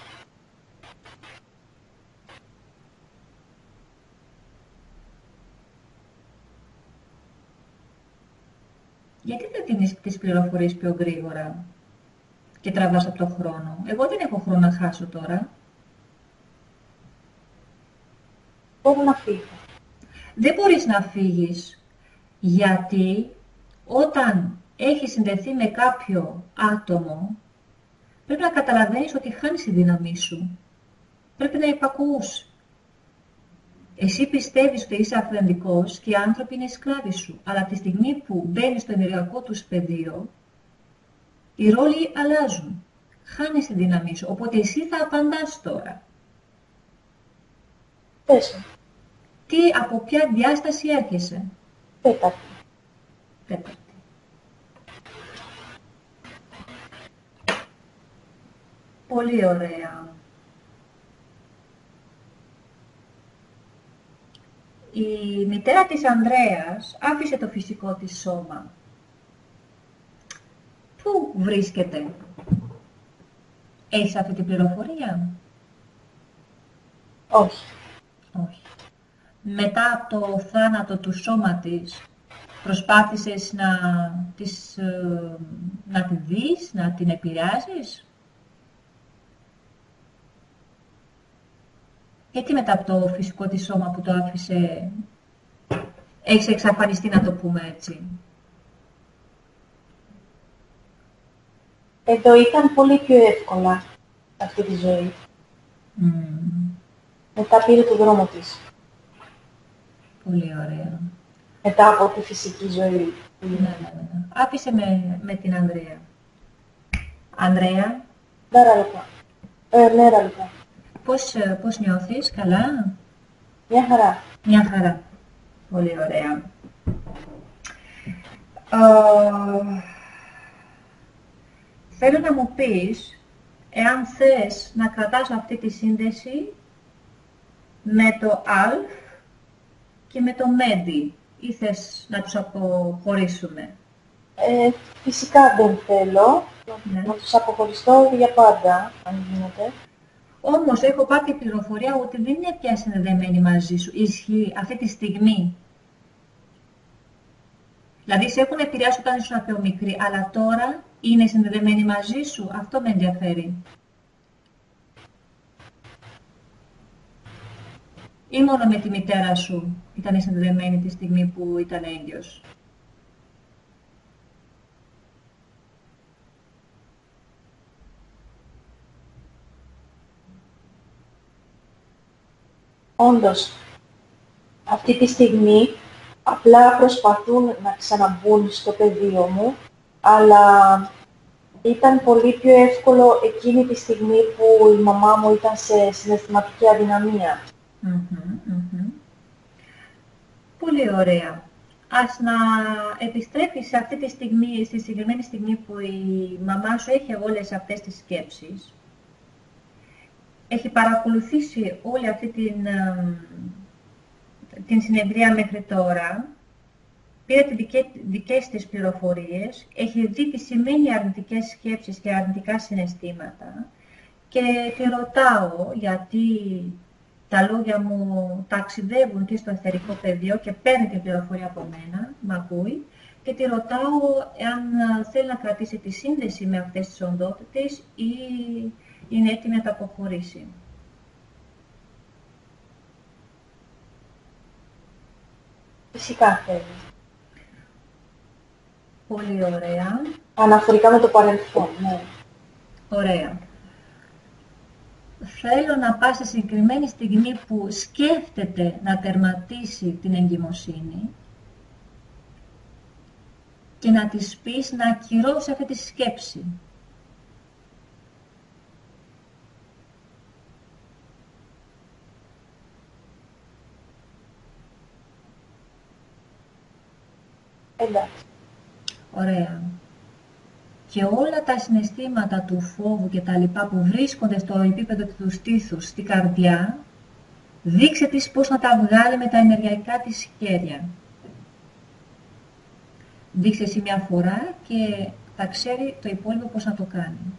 [SPEAKER 2] Γιατί δεν δίνεις τις πληροφορίες πιο γρήγορα και τραβάς από τον χρόνο? Εγώ δεν έχω χρόνο να χάσω τώρα.
[SPEAKER 1] Μπορώ να φύγω.
[SPEAKER 2] Δεν μπορείς να φύγεις, γιατί όταν έχεις συνδεθεί με κάποιο άτομο, πρέπει να καταλαβαίνεις ότι χάνεις τη δύναμή σου. Πρέπει να υπακούεις. Εσύ πιστεύεις ότι είσαι αυθεντικός και οι άνθρωποι είναι σκλάβοι σου, αλλά τη στιγμή που μπαίνεις στο ενεργειακό τους πεδίο, οι ρόλοι αλλάζουν. Χάνεις τη δύναμή σου, οπότε εσύ θα απαντάς τώρα.
[SPEAKER 1] Πες.
[SPEAKER 2] Από ποια διάσταση έρχεσαι?
[SPEAKER 1] Τέταρτη.
[SPEAKER 2] Τέταρτη. Πολύ ωραία. Η μητέρα της Ανδρέας άφησε το φυσικό της σώμα. Πού βρίσκεται? Έχεις αυτή την πληροφορία?
[SPEAKER 1] Όχι.
[SPEAKER 2] Όχι. Μετά από το θάνατο του σώμα της, προσπάθησες να τη δεις, να την επηρεάζεις? Γιατί μετά από το φυσικό της σώμα που το άφησε, έχεις εξαφανιστεί, να το πούμε έτσι?
[SPEAKER 1] Εδώ ήταν πολύ πιο εύκολα αυτή τη ζωή. Μετά πήρε το δρόμο της.
[SPEAKER 2] Πολύ ωραία.
[SPEAKER 1] Μετά από τη φυσική ζωή.
[SPEAKER 2] Ναι. Άφησε με την Ανδρέα. Ανδρέα.
[SPEAKER 1] Ναι, ραλικά.
[SPEAKER 2] Πώς νιώθεις? Καλά?
[SPEAKER 1] Μια χαρά.
[SPEAKER 2] Μια χαρά. Πολύ ωραία. Θέλω να μου πεις, εάν θες να κρατάς αυτή τη σύνδεση με το ΑΛΦ και με το Μέντι, ή θες να τους αποχωρήσουμε?
[SPEAKER 1] Φυσικά δεν θέλω να τους αποχωριστώ για πάντα, αν γίνεται.
[SPEAKER 2] Όμως έχω πάρει πληροφορία ότι δεν είναι πια συνδεδεμένοι μαζί σου. Ισχύει αυτή τη στιγμή? Δηλαδή σε έχουν επηρεάσει όταν ήσουν πιο μικρή, αλλά τώρα είναι συνδεδεμένοι μαζί σου? Αυτό με ενδιαφέρει. Ή μόνο με τη μητέρα σου ήταν συνδεδεμένη τη στιγμή που ήταν έγκυος?
[SPEAKER 1] Όντως, αυτή τη στιγμή απλά προσπαθούν να ξαναμπούν στο πεδίο μου, αλλά ήταν πολύ πιο εύκολο εκείνη τη στιγμή που η μαμά μου ήταν σε συναισθηματική αδυναμία.
[SPEAKER 2] Πολύ ωραία. Ας να επιστρέφεις σε αυτή τη στιγμή, στη συγκεκριμένη στιγμή που η μαμά σου έχει όλες αυτές τις σκέψεις. Έχει παρακολουθήσει όλη αυτή την συνεδρία μέχρι τώρα. Πήρε τις δικές της πληροφορίες, έχει δει τι σημαίνει αρνητικές σκέψεις και αρνητικά συναισθήματα και τη ρωτάω γιατί τα λόγια μου ταξιδεύουν και στο εθερικό πεδίο και παίρνει την πληροφορία από μένα, μ' ακούει, και τη ρωτάω αν θέλει να κρατήσει τη σύνδεση με αυτές τις οντότητες ή είναι έτοιμη να τα αποχωρήσει.
[SPEAKER 1] Φυσικά θέλει.
[SPEAKER 2] Πολύ ωραία.
[SPEAKER 1] Αναφορικά με το παρελθόν, ναι.
[SPEAKER 2] Ωραία. Θέλω να πας στη συγκεκριμένη στιγμή που σκέφτεται να τερματίσει την εγκυμοσύνη και να της πεις να ακυρώσει αυτή τη σκέψη.
[SPEAKER 1] Εντάξει.
[SPEAKER 2] Ωραία. Και όλα τα συναισθήματα του φόβου και τα λοιπά που βρίσκονται στο επίπεδο του στήθους, στη καρδιά, δείξε της πώς να τα βγάλει με τα ενεργειακά της χέρια. Δείξε εσύ μια φορά και θα ξέρει το υπόλοιπο πώς να το κάνει.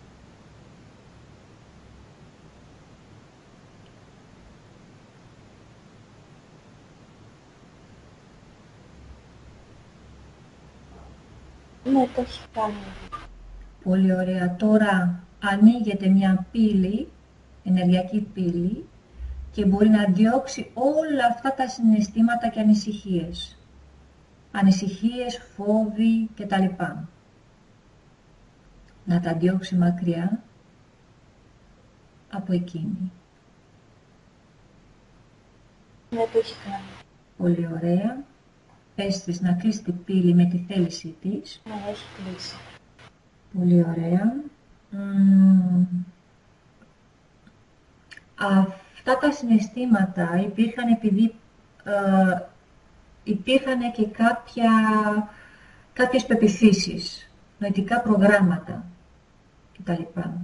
[SPEAKER 1] Ναι, το έχει κάνει.
[SPEAKER 2] Πολύ ωραία. Τώρα ανοίγεται μια πύλη, ενεργειακή πύλη, και μπορεί να διώξει όλα αυτά τα συναισθήματα και ανησυχίες. Ανησυχίες, φόβοι κτλ. Να τα διώξει μακριά από εκείνη.
[SPEAKER 1] Ναι, το έχει κάνει.
[SPEAKER 2] Πολύ ωραία. Πες της να κλείσει την πύλη με τη θέλησή της.
[SPEAKER 1] Ναι, έχει κλείσει.
[SPEAKER 2] Πολύ ωραία. Αυτά τα συναισθήματα υπήρχαν επειδή υπήρχαν και κάποιες πεποιθήσεις, νοητικά προγράμματα κτλ.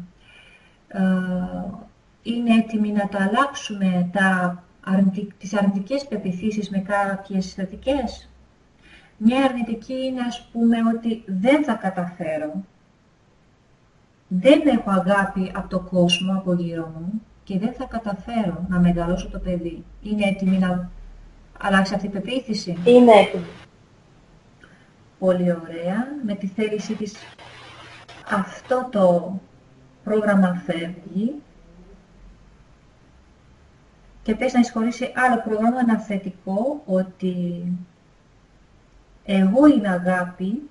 [SPEAKER 2] Είναι έτοιμοι να τα αλλάξουμε τις αρνητικές πεποιθήσεις με κάποιες θετικές? Μια αρνητική είναι, ας πούμε, ότι δεν θα καταφέρω, δεν έχω αγάπη από τον κόσμο, από γύρω μου και δεν θα καταφέρω να μεγαλώσω το παιδί. Είναι έτοιμη να αλλάξει αυτή η πεποίθηση?
[SPEAKER 1] Είναι έτοιμη.
[SPEAKER 2] Πολύ ωραία. Με τη θέλησή της αυτό το πρόγραμμα φεύγει και πες να εισχωρήσει άλλο πρόγραμμα, ένα θετικό, ότι εγώ είμαι αγάπη,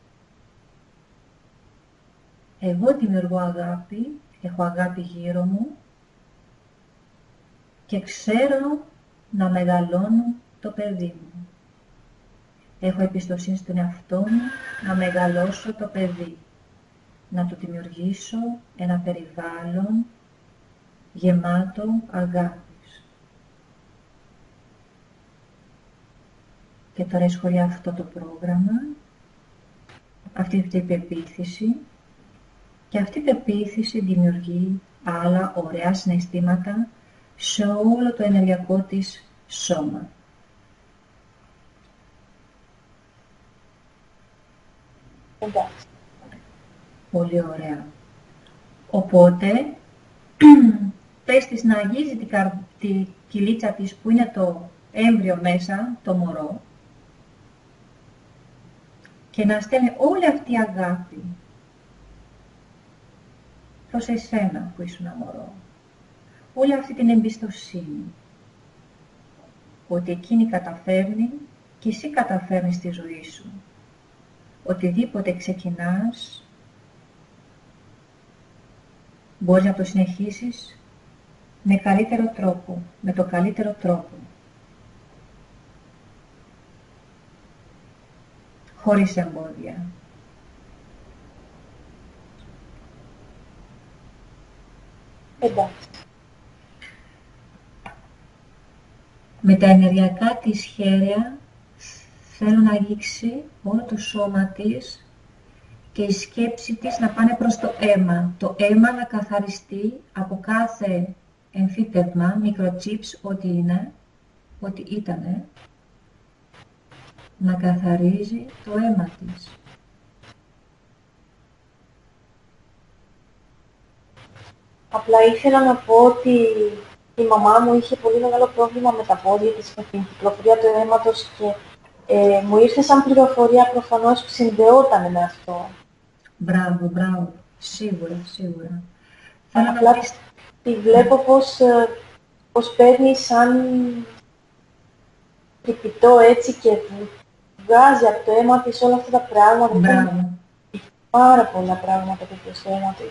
[SPEAKER 2] εγώ δημιουργώ αγάπη, έχω αγάπη γύρω μου και ξέρω να μεγαλώνω το παιδί μου. Έχω εμπιστοσύνη στον εαυτό μου να μεγαλώσω το παιδί, να του δημιουργήσω ένα περιβάλλον γεμάτο αγάπης. Και τώρα εισχωρεί αυτό το πρόγραμμα, αυτή η πεποίθηση, και αυτή η πεποίθηση δημιουργεί άλλα ωραία συναισθήματα σε όλο το ενεργειακό της σώμα.
[SPEAKER 1] Εντάξει.
[SPEAKER 2] Πολύ ωραία. Οπότε, πες της να αγγίζει τη κοιλίτσα της που είναι το έμβριο μέσα, το μωρό, και να στέλνει όλη αυτή η αγάπη προς εσένα που ήσουν μωρό. Όλη αυτή την εμπιστοσύνη. Ότι εκείνη καταφέρνει και εσύ καταφέρνεις στη ζωή σου. Οτιδήποτε ξεκινάς, μπορείς να το συνεχίσεις με καλύτερο τρόπο, με το καλύτερο τρόπο. Χωρίς εμπόδια.
[SPEAKER 1] Εντάξει.
[SPEAKER 2] Με τα ενεργειακά της χέρια θέλω να αγγίξει όλο το σώμα της και η σκέψη της να πάνε προς το αίμα. Το αίμα να καθαριστεί από κάθε εμφύτευμα, μικροτσίπς, ό,τι είναι, ό,τι ήτανε, να καθαρίζει το αίμα της.
[SPEAKER 1] Απλά ήθελα να πω ότι η μαμά μου είχε πολύ μεγάλο πρόβλημα με τα πόδια της, με την κυκλοφορία του αίματος και μου ήρθε σαν πληροφορία προφανώς που συνδεόταν με αυτό.
[SPEAKER 2] Μπράβο, μπράβο. Σίγουρα, σίγουρα.
[SPEAKER 1] Απλά τη βλέπω πως παίρνει σαν τρυπητό έτσι και βγάζει από το αίμα της όλα αυτά τα πράγματα.
[SPEAKER 2] Μπράβο.
[SPEAKER 1] Πάρα πολλά πράγματα από το αίμα της.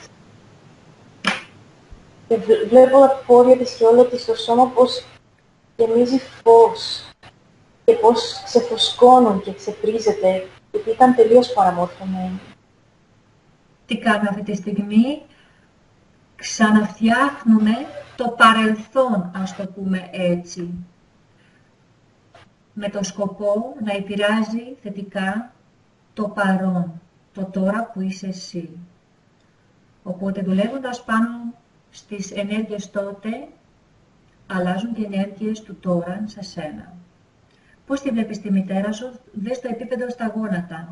[SPEAKER 1] Και βλέπω τα πόδια της και όλο της το σώμα πως γεμίζει φως και πως ξεφουσκώνουν και ξεπρίζεται, γιατί ήταν τελείως παραμορφωμένη.
[SPEAKER 2] Τι κάνουμε αυτή τη στιγμή? Ξαναφτιάχνουμε το παρελθόν, ας το πούμε έτσι, με το σκοπό να επηρεάζει θετικά το παρόν, το τώρα που είσαι εσύ. Οπότε δουλεύοντας πάνω στις ενέργειες τότε, αλλάζουν και οι ενέργειες του τώρα σε σένα. Πώς τη βλέπεις τη μητέρα σου? Δες το επίπεδο στα γόνατα.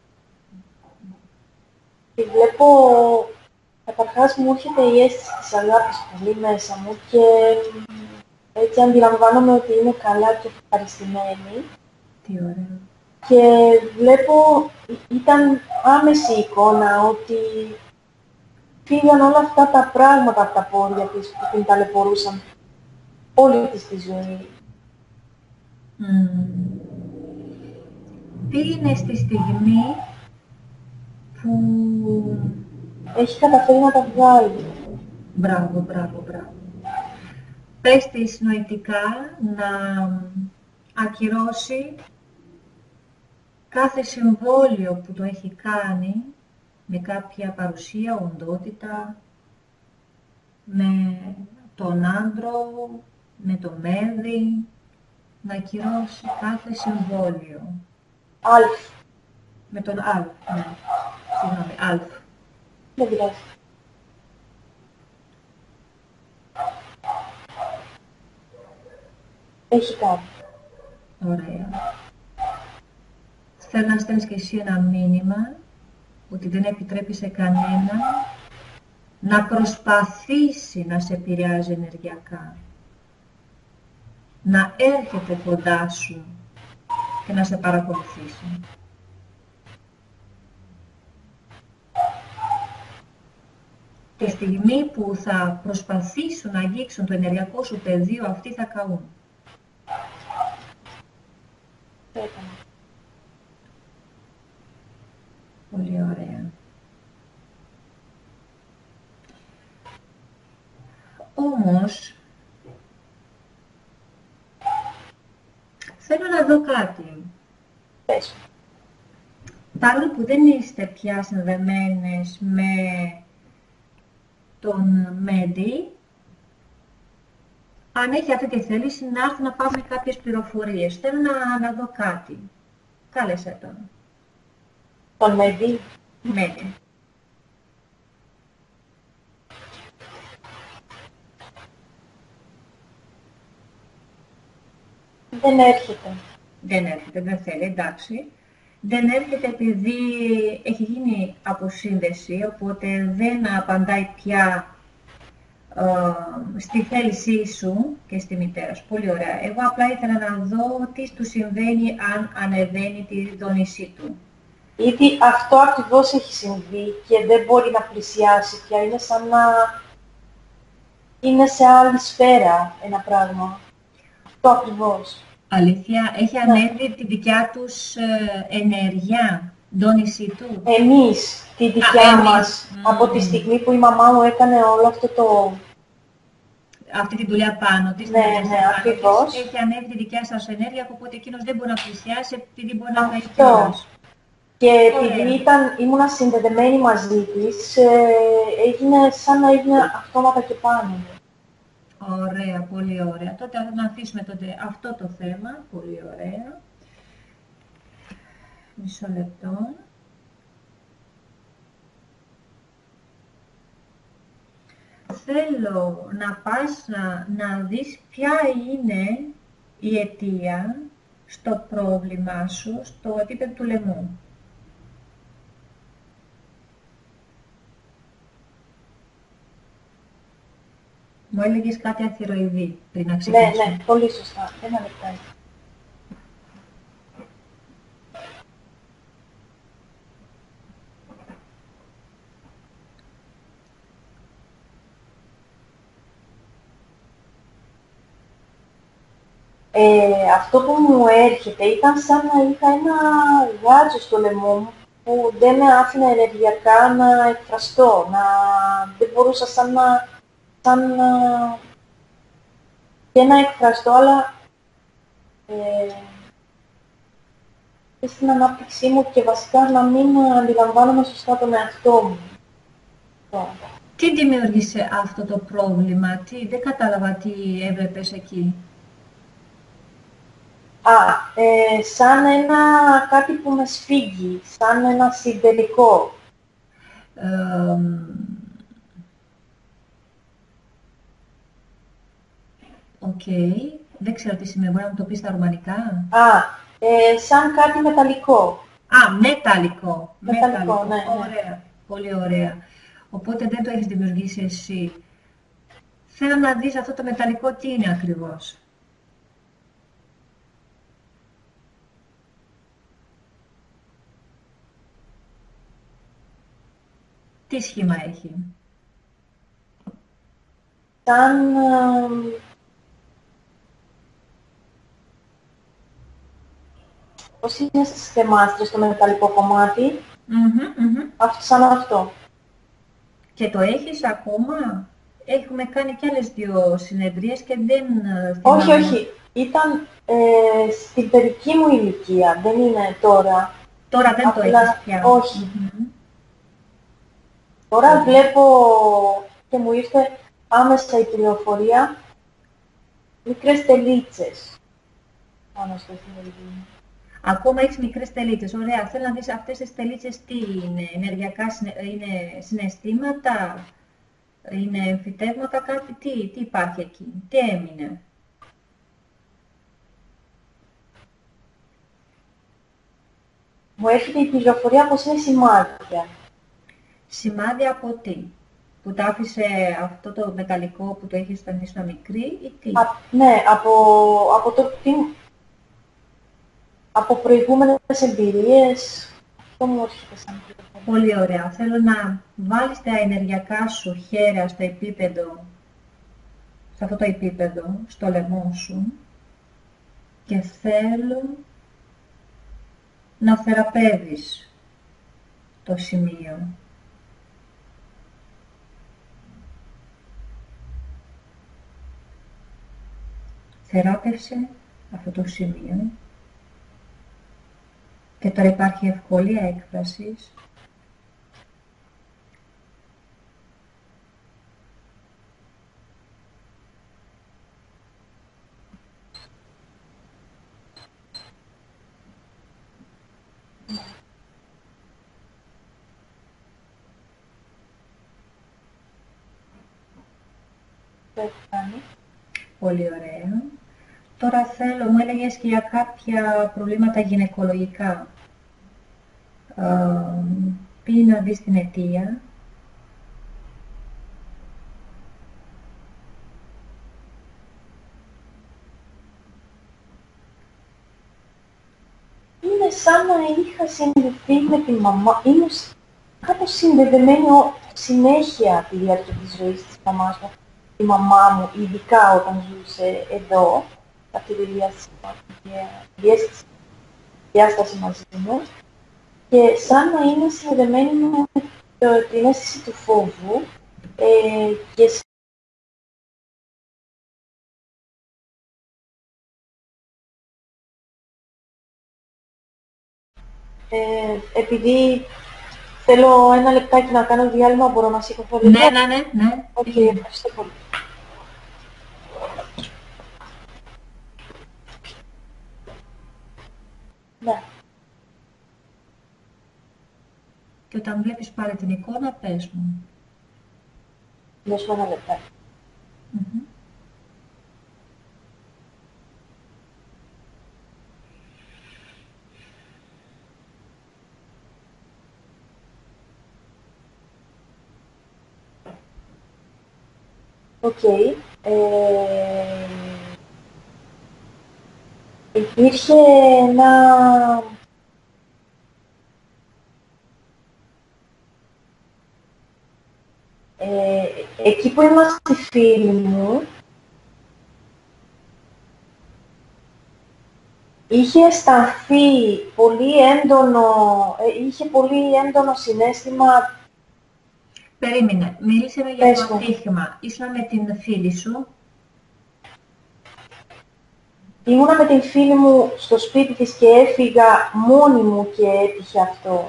[SPEAKER 1] Τη βλέπω, καταρχάς μου έρχεται η αίσθηση της αγάπης πολύ μέσα μου και έτσι αντιλαμβάνομαι ότι είναι καλά και ευχαριστημένη.
[SPEAKER 2] Τι ωραία.
[SPEAKER 1] Και βλέπω, ήταν άμεση εικόνα ότι φύγαν όλα αυτά τα πράγματα από τα πόδια της που την ταλαιπωρούσαν όλη της τη ζωή.
[SPEAKER 2] Τι είναι στη στιγμή που
[SPEAKER 1] έχει καταφέρει να τα βγάλει.
[SPEAKER 2] Μπράβο, μπράβο, μπράβο. Πες της νοητικά να ακυρώσει κάθε συμβόλαιο που το έχει κάνει με κάποια παρουσία, οντότητα, με τον άντρο, με το μέδι, να ακυρώσει κάθε συμβόλαιο.
[SPEAKER 1] Αλφ.
[SPEAKER 2] Με τον Αλφ, ναι. Συγγνώμη, Αλφ.
[SPEAKER 1] Δεν πειράζει. Έχει κάνει.
[SPEAKER 2] Ωραία. Θέλω να στέλνεις και εσύ ένα μήνυμα ότι δεν επιτρέπει σε κανένα να προσπαθήσει να σε επηρεάζει ενεργειακά. Να έρχεται κοντά σου και να σε παρακολουθήσει. Τη στιγμή που θα προσπαθήσουν να αγγίξουν το ενεργειακό σου πεδίο, αυτοί θα καούν.
[SPEAKER 1] Έκανα.
[SPEAKER 2] Πολύ ωραία. Όμως, θέλω να δω κάτι.
[SPEAKER 1] Πες.
[SPEAKER 2] Παρόλο που δεν είστε πια συνδεμένες με τον Μέντι, αν έχει αυτή τη θέληση να έρθει να πάρουμε κάποιες πληροφορίες. Θέλω να δω κάτι. Κάλεσέ τον.
[SPEAKER 1] Τον Μέντι.
[SPEAKER 2] Μέντι.
[SPEAKER 1] Δεν έρχεται.
[SPEAKER 2] Δεν έρχεται, δεν θέλει, εντάξει. Δεν έρχεται επειδή έχει γίνει αποσύνδεση, οπότε δεν απαντάει πια στη θέλησή σου και στη μητέρα σου. Πολύ ωραία. Εγώ απλά ήθελα να δω τι του συμβαίνει αν ανεβαίνει τη δόνησή του.
[SPEAKER 1] Γιατί αυτό ακριβώς έχει συμβεί και δεν μπορεί να πλησιάσει πια. Είναι σαν να είναι σε άλλη σφαίρα ένα πράγμα. Αυτό ακριβώς.
[SPEAKER 2] Αλήθεια, έχει
[SPEAKER 1] Ναι.
[SPEAKER 2] ανέβει τη δικιά τους ενέργεια, δόνησή του.
[SPEAKER 1] Εμείς, τη δικιά
[SPEAKER 2] εμείς.
[SPEAKER 1] μας, από τη στιγμή που η μαμά μου έκανε όλο αυτό το...
[SPEAKER 2] Αυτή τη δουλειά πάνω της,
[SPEAKER 1] Ναι,
[SPEAKER 2] την έδωσε
[SPEAKER 1] ναι,
[SPEAKER 2] πάνω
[SPEAKER 1] ακριβώς.
[SPEAKER 2] της, έχει ανέβει τη δικιά σας ενέργεια, οπότε εκείνος δεν μπορεί να πλησιάσει επειδή μπορεί να φάει
[SPEAKER 1] Αυτό.
[SPEAKER 2] κιόλας.
[SPEAKER 1] Και
[SPEAKER 2] Ωραία.
[SPEAKER 1] επειδή ήμουνα συνδεδεμένη μαζί της, έγινε σαν να έγινε αυτόματα και πάνω.
[SPEAKER 2] Ωραία, πολύ ωραία. Τότε να αφήσουμε τότε αυτό το θέμα. Πολύ ωραία. Μισό λεπτό. Θέλω να πας να δεις ποια είναι η αιτία στο πρόβλημά σου, στο επίπεδο του λαιμού. Μου έλεγες κάτι αθυροειδή πριν να
[SPEAKER 1] Ναι,
[SPEAKER 2] ξεκινήσουμε.
[SPEAKER 1] ναι, πολύ σωστά. Ένα λεπτάκι. Αυτό που μου έρχεται ήταν σαν να είχα ένα γάτσο στο λαιμό μου που δεν με άφηνε ενεργειακά να εκφραστώ, δεν μπορούσα και να εκφραστώ, αλλά και στην ανάπτυξή μου και βασικά να μην αντιλαμβάνομαι σωστά τον εαυτό μου.
[SPEAKER 2] Τι δημιούργησε αυτό το πρόβλημα, δεν κατάλαβα τι έβλεπες εκεί.
[SPEAKER 1] Σαν κάτι που με σφίγγει, σαν ένα συντελικό.
[SPEAKER 2] Οκ. Δεν ξέρω τι σημαίνει, μπορεί να μου το πεις στα ρουμανικά.
[SPEAKER 1] Σαν κάτι μεταλλικό.
[SPEAKER 2] Μεταλλικό.
[SPEAKER 1] Μεταλλικό, ναι.
[SPEAKER 2] Ωραία. Πολύ ωραία. Οπότε δεν το έχεις δημιουργήσει εσύ. Θέλω να δεις αυτό το μεταλλικό τι είναι ακριβώς. Τι σχήμα έχει.
[SPEAKER 1] Σαν... πώς είναι στις θεμάστρες το μεταλλικό κομμάτι. Σαν αυτό.
[SPEAKER 2] Και το έχεις ακόμα. Έχουμε κάνει κι άλλες 2 συνεδρίες και δεν...
[SPEAKER 1] Όχι. Ήταν στην παιδική μου ηλικία. Δεν είναι τώρα.
[SPEAKER 2] Τώρα δεν το έχεις πια.
[SPEAKER 1] Όχι. Τώρα βλέπω και μου ήρθε άμεσα η πληροφορία μικρές τελίτσες πάνω στο χέρι.
[SPEAKER 2] Ακόμα έχεις μικρές τελίτσες. Ωραία. Θέλω να δεις αυτές τις τελίτσες τι είναι. Ενεργειακά είναι συναισθήματα, είναι εμφυτεύματα, κάτι. Τι υπάρχει εκεί. Τι έμεινε.
[SPEAKER 1] Μου έρχεται η πληροφορία πως είναι σημάδια.
[SPEAKER 2] Σημάδια από τι. Που τα άφησε αυτό το μεταλλικό που το έχεις όταν ήσουν μικρή ή τι.
[SPEAKER 1] Ναι, από προηγούμενες εμπειρίες. Αυτό μου έρχεται σαν πληροφορία.
[SPEAKER 2] Πολύ ωραία. Θέλω να βάλεις τα ενεργειακά σου χέρια στο επίπεδο, σε αυτό το επίπεδο, στο λαιμό σου και θέλω να θεραπεύεις το σημείο. Θεράπευσε αυτό το σημείο και τώρα υπάρχει ευκολία έκφρασης. Πολύ ωραία. Τώρα θέλω, μου έλεγες και για κάποια προβλήματα γυναικολογικά. Πήγε να δεις την αιτία.
[SPEAKER 1] Είναι σαν να είχα συνδεθεί με τη μαμά. Είναι κάπως συνδεδεμένη συνέχεια τη διάρκεια της ζωής της μαμάς μου. Η μαμά μου, ειδικά όταν ζούσε εδώ, αυτή τη διάσταση μαζί μου, και σαν να είναι συνδεδεμένη με την αίσθηση του φόβου και επειδή θέλω ένα λεπτάκι να κάνω διάλειμμα, μπορώ να σηκωθώ λίγο.
[SPEAKER 2] Ναι.
[SPEAKER 1] Οκ, ευχαριστώ πολύ. Ναι.
[SPEAKER 2] Και όταν βλέπεις πάλι την εικόνα, πες μου.
[SPEAKER 1] Δώσ' μου ένα λεπτάκι. Οκ. Υπήρχε εκεί που είμαστε φίλοι μου, είχε αισθανθεί είχε πολύ έντονο συναίσθημα.
[SPEAKER 2] Περίμενε, μίλησε με για το ατύχημα. Ήσουν με την φίλη σου.
[SPEAKER 1] Ήμουνα με την φίλη μου στο σπίτι της και έφυγα μόνη μου και έτυχε αυτό.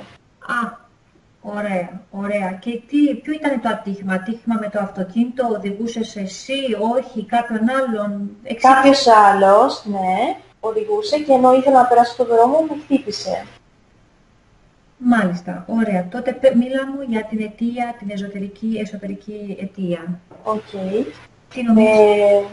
[SPEAKER 2] Ωραία. Και ποιο ήταν το ατύχημα? Ατύχημα με το αυτοκίνητο, οδηγούσες εσύ, όχι, κάποιον άλλον?
[SPEAKER 1] Κάποιος άλλος, ναι, οδηγούσε και ενώ ήθελα να περάσω τον δρόμο, με χτύπησε.
[SPEAKER 2] Μάλιστα, ωραία. Τότε μίλα μου για την αιτία, την εσωτερική αιτία.
[SPEAKER 1] Οκ.
[SPEAKER 2] Τι νομίζεις?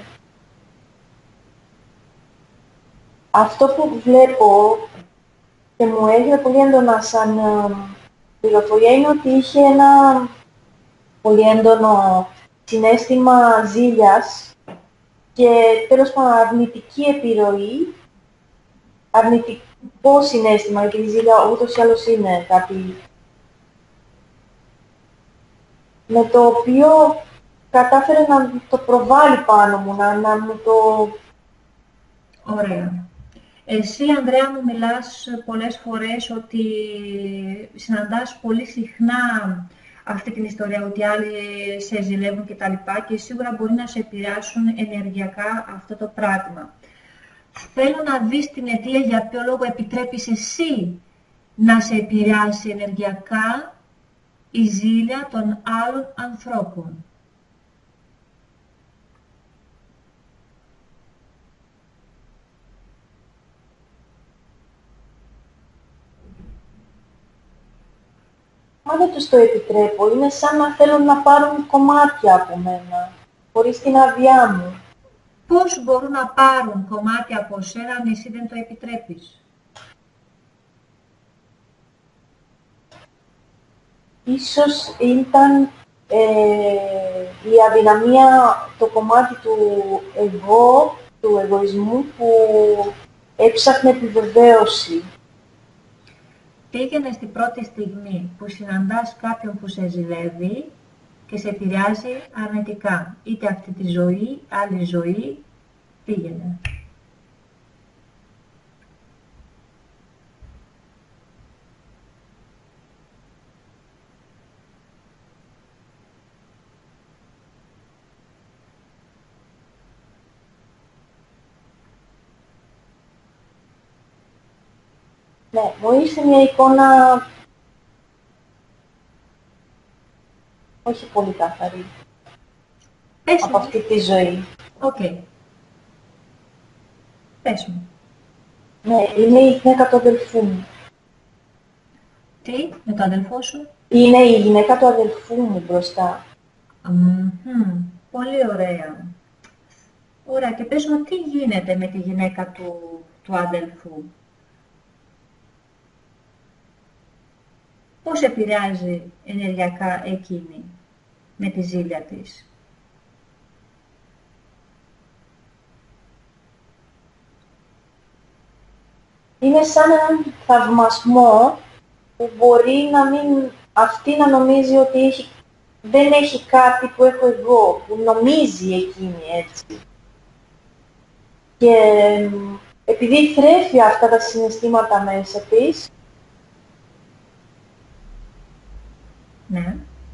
[SPEAKER 1] Αυτό που βλέπω και μου έγινε πολύ έντονα σαν πληροφορία είναι ότι είχε ένα πολύ έντονο συναίσθημα ζήλιας και τέλος πάντων αρνητική επιρροή, αρνητικό συναίσθημα, γιατί η ζήλια ούτως ή άλλως είναι κάτι με το οποίο κατάφερε να το προβάλλει πάνω μου, να μου το...
[SPEAKER 2] Ωραία. Εσύ, Ανδρέα μου, μιλάς πολλές φορές ότι συναντάς πολύ συχνά αυτή την ιστορία, ότι άλλοι σε ζηλεύουν και τα λοιπά και σίγουρα μπορεί να σε επηρεάσουν ενεργειακά αυτό το πράγμα. Θέλω να δεις την αιτία για ποιο λόγο επιτρέπεις εσύ να σε επηρεάσει ενεργειακά η ζήλια των άλλων ανθρώπων.
[SPEAKER 1] Μα δεν τους το επιτρέπω, είναι σαν να θέλουν να πάρουν κομμάτια από μένα, χωρίς την άδειά μου.
[SPEAKER 2] Πώς μπορούν να πάρουν κομμάτια από σένα αν εσύ δεν το επιτρέπεις?
[SPEAKER 1] Ίσως ήταν η αδυναμία, το κομμάτι του εγώ, του εγωισμού που έψαχνε επιβεβαίωση.
[SPEAKER 2] Πήγαινε στην πρώτη στιγμή που συναντάς κάποιον που σε ζηλεύει και σε επηρεάζει αρνητικά. Είτε αυτή τη ζωή, άλλη ζωή, πήγαινε.
[SPEAKER 1] Ναι, μου ήρθε μια εικόνα όχι πολύ καθαρή από αυτή τη ζωή.
[SPEAKER 2] Οκ. Πες μου.
[SPEAKER 1] Ναι, είναι η γυναίκα του αδελφού μου.
[SPEAKER 2] Τι, με το αδελφό σου?
[SPEAKER 1] Είναι η γυναίκα του αδελφού μου μπροστά.
[SPEAKER 2] Πολύ ωραία. Ωραία, και πες μου τι γίνεται με τη γυναίκα του αδελφού. πώς επηρεάζει ενεργειακά εκείνη με τη ζήλια της?
[SPEAKER 1] Είναι σαν έναν θαυμασμό που μπορεί να μην, αυτή να νομίζει ότι δεν έχει κάτι που έχω εγώ, που νομίζει εκείνη έτσι. Και επειδή θρέφει αυτά τα συναισθήματα μέσα της,
[SPEAKER 2] Ναι.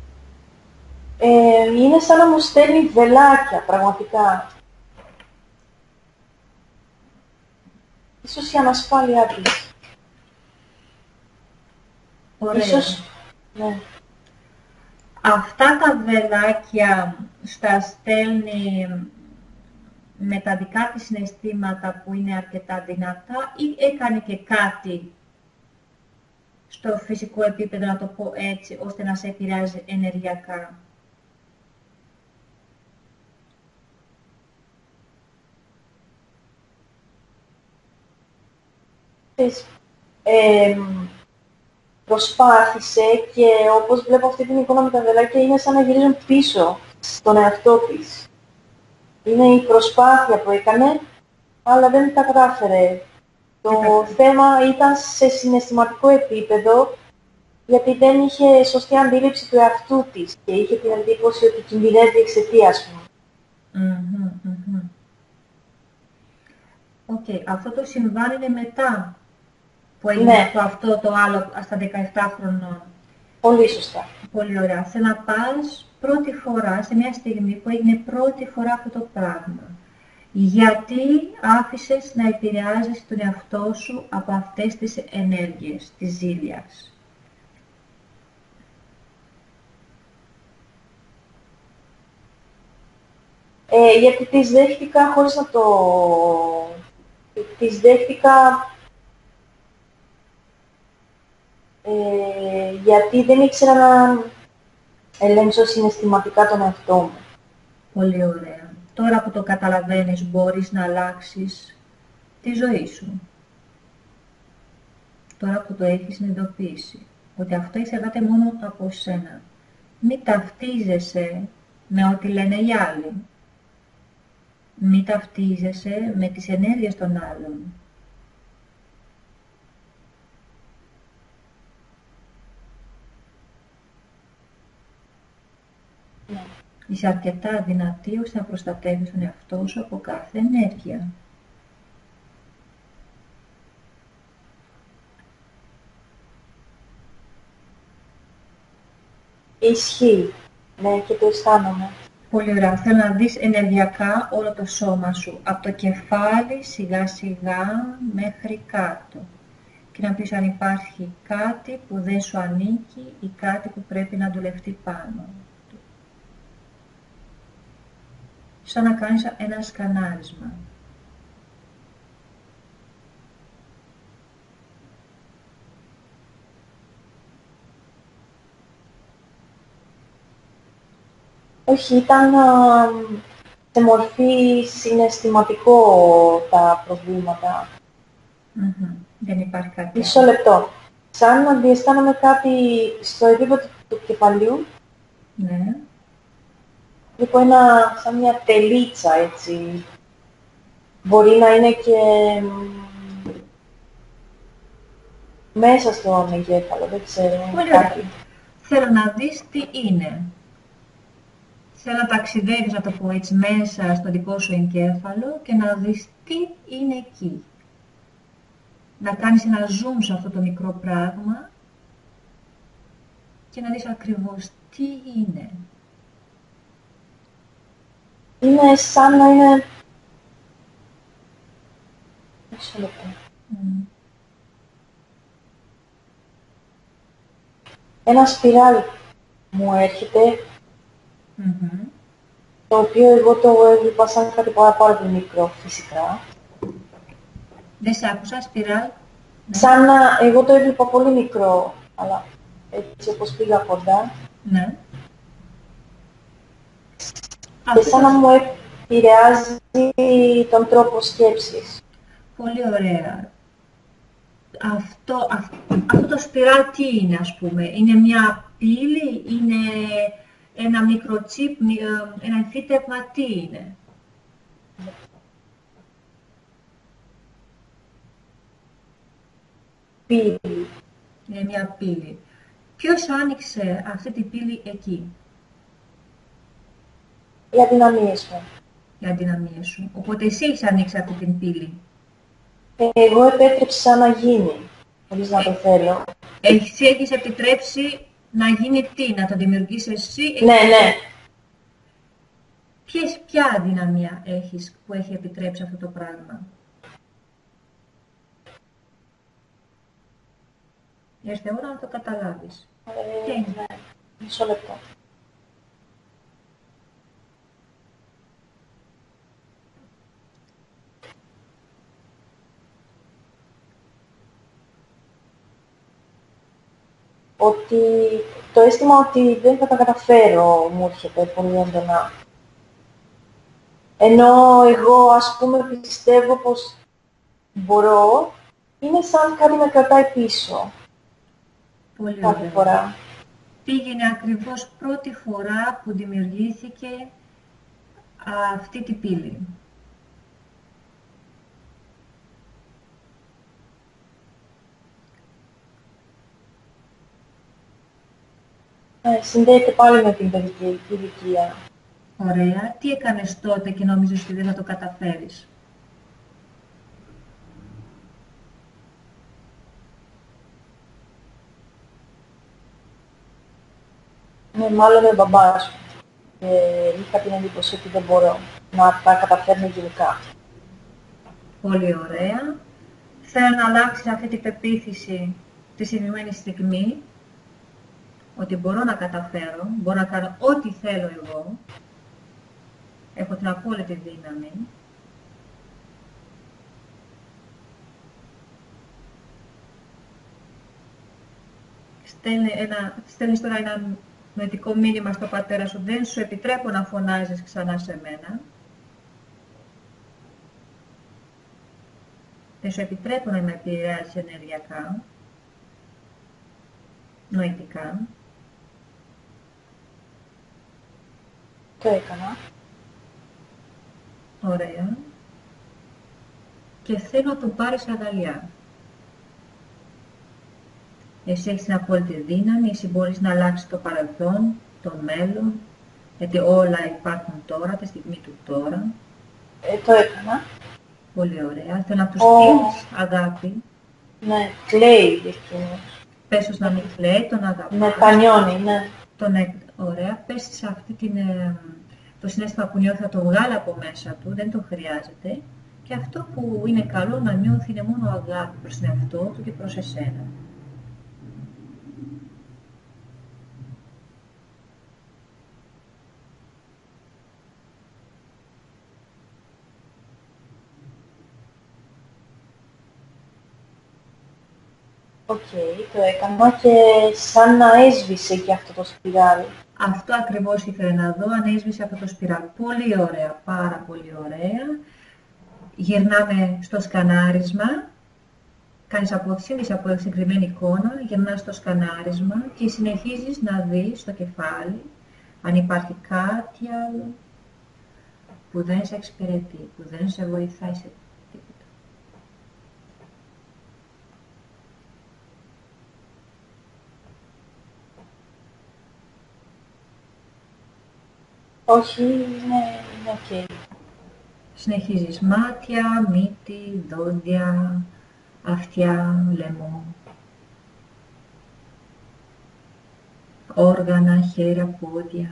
[SPEAKER 1] Είναι σαν να μου στέλνει βελάκια, πραγματικά. Ίσως η ανασφάλειά της.
[SPEAKER 2] Ωραία.
[SPEAKER 1] Ίσως, ναι.
[SPEAKER 2] Αυτά τα βελάκια στα στέλνει με τα δικά της συναισθήματα που είναι αρκετά δυνατά ή έκανε και κάτι στο φυσικό επίπεδο, να το πω έτσι, ώστε να σε επηρεάζει ενεργειακά?
[SPEAKER 1] Προσπάθησε και όπως βλέπω αυτή την εικόνα με τα βελάκια είναι σαν να γυρίζουν πίσω στον εαυτό της. Είναι η προσπάθεια που έκανε, αλλά δεν τα κατάφερε. Το θέμα ήταν σε συναισθηματικό επίπεδο, γιατί δεν είχε σωστή αντίληψη του εαυτού της και είχε την εντύπωση ότι κινδυνεύει εξαιτίας μου.
[SPEAKER 2] Οκ, αυτό το συμβάν είναι μετά που έγινε αυτό το άλλο στα 17 χρονών.
[SPEAKER 1] Πολύ σωστά.
[SPEAKER 2] Πολύ ωραία. Θέλω να πας πρώτη φορά, σε μια στιγμή που έγινε πρώτη φορά αυτό το πράγμα. Γιατί άφησες να επηρεάζεις τον εαυτό σου από αυτές τις ενέργειες της ζήλιας?
[SPEAKER 1] Γιατί τις δέχτηκα χωρίς να το... Τις δέχτηκα γιατί δεν ήξερα να ελέγξω συναισθηματικά τον εαυτό μου.
[SPEAKER 2] Πολύ ωραία. Τώρα που το καταλαβαίνεις, μπορείς να αλλάξεις τη ζωή σου. Τώρα που το έχεις συνειδητοποιήσει, ότι αυτό εξαρτάται μόνο από σένα. Μην ταυτίζεσαι με ό,τι λένε οι άλλοι. Μην ταυτίζεσαι με τις ενέργειες των άλλων. Είσαι αρκετά δυνατή ώστε να προστατεύεις τον εαυτό σου από κάθε ενέργεια.
[SPEAKER 1] Ισχύει. Ναι, και το αισθάνομαι.
[SPEAKER 2] Πολύ ωραία. Θέλω να δεις ενεργειακά όλο το σώμα σου, από το κεφάλι σιγά σιγά μέχρι κάτω. Και να πεις αν υπάρχει κάτι που δεν σου ανήκει ή κάτι που πρέπει να δουλευτεί πάνω. Σαν να κάνεις ένα σκανάρισμα.
[SPEAKER 1] Όχι, ήταν σε μορφή συναισθηματικό τα προβλήματα.
[SPEAKER 2] Δεν υπάρχει κάτι.
[SPEAKER 1] Μισό λεπτό. Σαν να διαισθάνομαι κάτι στο επίπεδο του κεφαλιού.
[SPEAKER 2] Ναι.
[SPEAKER 1] Βλέπω σαν μια τελίτσα, έτσι. Μπορεί να είναι και μέσα στον εγκέφαλο, δεν ξέρω.
[SPEAKER 2] Πολύ ωραία. Θέλω να δεις τι είναι. Θέλω να ταξιδεύεις, να το πω έτσι, μέσα στο δικό σου εγκέφαλο και να δεις τι είναι εκεί. Να κάνεις ένα zoom σε αυτό το μικρό πράγμα και να δεις ακριβώς τι είναι.
[SPEAKER 1] Είναι σαν να είναι... Μισό λεπτό. Ένα σπιράλ μου έρχεται, το οποίο εγώ το έβλεπα σαν κάτι πάρα πολύ μικρό, φυσικά.
[SPEAKER 2] Δεν σε άκουσα, σπιράλ.
[SPEAKER 1] Σαν να εγώ το έβλεπα πολύ μικρό, αλλά έτσι όπως πήγα κοντά.
[SPEAKER 2] Ναι.
[SPEAKER 1] Και σαν να μου επηρεάζει τον τρόπο σκέψης.
[SPEAKER 2] Πολύ ωραία. αυτό το σπιράλ τι είναι, ας πούμε? Είναι μια πύλη, είναι ένα μικροτσίπ, ένα εμφύτευμα, τι είναι?
[SPEAKER 1] Πύλη.
[SPEAKER 2] Είναι μια πύλη. Ποιος άνοιξε αυτή την πύλη εκεί?
[SPEAKER 1] Οι αδυναμίες μου.
[SPEAKER 2] Οι αδυναμίες σου. Οπότε εσύ έχεις ανοίξει αυτή την πύλη.
[SPEAKER 1] Εγώ επέτρεψα να γίνει, χωρίς να το θέλω.
[SPEAKER 2] Εσύ έχεις επιτρέψει να γίνει τι, να το δημιουργήσεις εσύ?
[SPEAKER 1] Ναι, ναι.
[SPEAKER 2] Ποια αδυναμία έχεις που έχει επιτρέψει αυτό το πράγμα? Ήρθε ώρα να το καταλάβεις.
[SPEAKER 1] Ναι. Μισό λεπτό. Ότι το αίσθημα ότι δεν θα τα καταφέρω μου έρχεται πολύ έντονα. Ενώ εγώ, ας πούμε, πιστεύω πως μπορώ, είναι σαν κάτι με κρατάει πίσω.
[SPEAKER 2] Πολύ
[SPEAKER 1] Κάθε
[SPEAKER 2] ωραία.
[SPEAKER 1] φορά.
[SPEAKER 2] Πήγαινε ακριβώς πρώτη φορά που δημιουργήθηκε αυτή την πύλη.
[SPEAKER 1] Συνδέεται πάλι με την παιδική ηλικία.
[SPEAKER 2] Ωραία. Τι έκανες τότε και νόμιζες ότι δεν θα το καταφέρεις?
[SPEAKER 1] Ναι, μάλλον με μπαμπάς μου. Είχα την εντύπωση ότι δεν μπορώ να τα καταφέρνω γενικά.
[SPEAKER 2] Πολύ ωραία. Θέλω να αλλάξεις αυτή την πεποίθηση τη συγκεκριμένη στιγμή, ότι μπορώ να καταφέρω, μπορώ να κάνω ό,τι θέλω εγώ, έχω την απόλυτη δύναμη. Στέλνεις τώρα ένα νοητικό μήνυμα στο πατέρα σου, δεν σου επιτρέπω να φωνάζεις ξανά σε μένα. Δεν σου επιτρέπω να με επηρεάσεις ενεργειακά, νοητικά.
[SPEAKER 1] Το έκανα.
[SPEAKER 2] Ωραία. Και θέλω να το πάρεις αγκαλιά. Εσύ έχεις την απόλυτη δύναμη, εσύ μπορείς να αλλάξεις το παρελθόν, το μέλλον, γιατί όλα υπάρχουν τώρα, τη στιγμή του τώρα.
[SPEAKER 1] Το έκανα.
[SPEAKER 2] Πολύ ωραία. Θέλω να του στείλεις αγάπη.
[SPEAKER 1] Ναι, κλαίει εκείνος.
[SPEAKER 2] Πες τους να μην κλαίει, τον αγαπάς.
[SPEAKER 1] Μετανιώνει, ναι.
[SPEAKER 2] Ωραία. Πες σε αυτή το συναίσθημα που νιώθει, θα το βγάλει από μέσα του, δεν το χρειάζεται. Και αυτό που είναι καλό να νιώθει είναι μόνο αγάπη προς τον εαυτό του και προς εσένα.
[SPEAKER 1] Οκ, το έκανα και σαν να έσβησε και αυτό το σπιράλι.
[SPEAKER 2] Αυτό ακριβώς ήθελα να δω, αν έσβησε αυτό το σπιράλι. Πολύ ωραία, πάρα πολύ ωραία. Γυρνάμε στο σκανάρισμα. Κάνεις αποσύνδεση από την συγκεκριμένη εικόνα, γυρνάς στο σκανάρισμα και συνεχίζεις να δεις στο κεφάλι αν υπάρχει κάτι άλλο που δεν σε εξυπηρετεί, που δεν σε βοηθάει σε τίποτα.
[SPEAKER 1] Όχι, είναι οκ.
[SPEAKER 2] Συνεχίζεις μάτια, μύτη, δόντια, αυτιά, λαιμό, όργανα, χέρια, πόδια.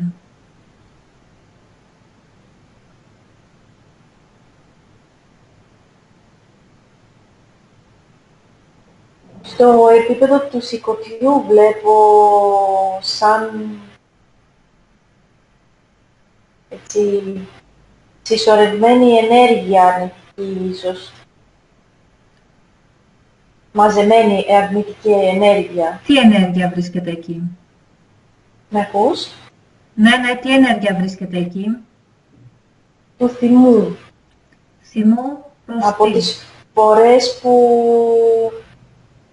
[SPEAKER 1] Στο επίπεδο του σηκωτιού βλέπω σαν έτσι συσσωρευμένη ενέργεια αρνητική ίσως. Μαζεμένη αρνητική ενέργεια.
[SPEAKER 2] Τι ενέργεια βρίσκεται εκεί?
[SPEAKER 1] Με ακούς?
[SPEAKER 2] Ναι, τι ενέργεια βρίσκεται εκεί?
[SPEAKER 1] Του θυμού.
[SPEAKER 2] Θυμό προς
[SPEAKER 1] Από
[SPEAKER 2] τι?
[SPEAKER 1] τις φορές που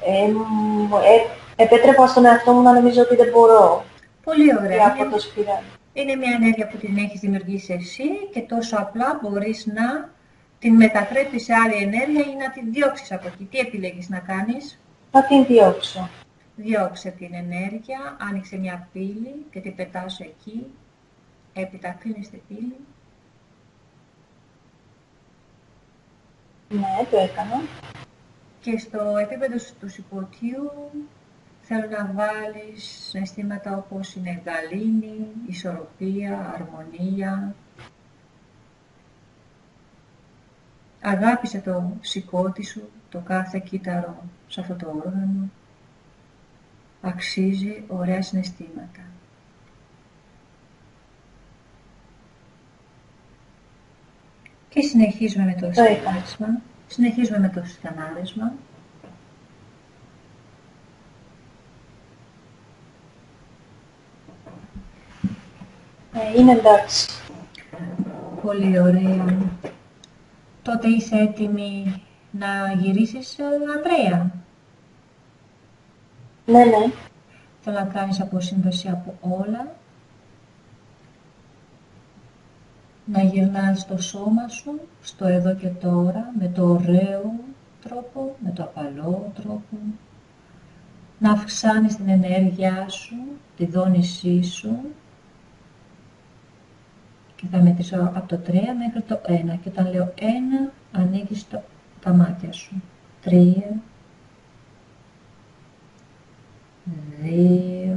[SPEAKER 1] Επέτρεπα στον εαυτό μου να νομίζω ότι δεν μπορώ.
[SPEAKER 2] Πολύ ωραία.
[SPEAKER 1] Από το σπίραλ.
[SPEAKER 2] Είναι μια ενέργεια που την έχεις δημιουργήσει εσύ και τόσο απλά μπορείς να την μετατρέψεις σε άλλη ενέργεια ή να την διώξεις από εκεί. Τι επιλέγεις να κάνεις?
[SPEAKER 1] Θα την διώξω.
[SPEAKER 2] Διώξε την ενέργεια, άνοιξε μια πύλη και την πετάς εκεί. Έπειτα κλείνεις την πύλη.
[SPEAKER 1] Ναι, το έκανα.
[SPEAKER 2] Και στο επίπεδο του σηκωτίου θέλω να βάλεις συναισθήματα όπως είναι γαλήνη, ισορροπία, αρμονία. Αγάπησε το σηκώτη σου, το κάθε κύτταρο σε αυτό το όργανο. Αξίζει ωραία συναισθήματα. Και συνεχίζουμε με το σκανάρισμα. Συνεχίζουμε με το σκανάρισμα.
[SPEAKER 1] Είναι εντάξει.
[SPEAKER 2] Πολύ ωραία. Τότε είσαι έτοιμη να γυρίσεις, Ανδρέα?
[SPEAKER 1] Ναι, ναι.
[SPEAKER 2] Θέλω να κάνεις αποσύνδεση από όλα. Να γυρνάς το σώμα σου στο εδώ και τώρα, με το ωραίο τρόπο, με το απαλό τρόπο. Να αυξάνεις την ενέργειά σου, τη δόνησή σου. Και θα μετρήσω από το 3 μέχρι το 1. Και όταν λέω 1, ανοίγεις τα μάτια σου. 3, 2,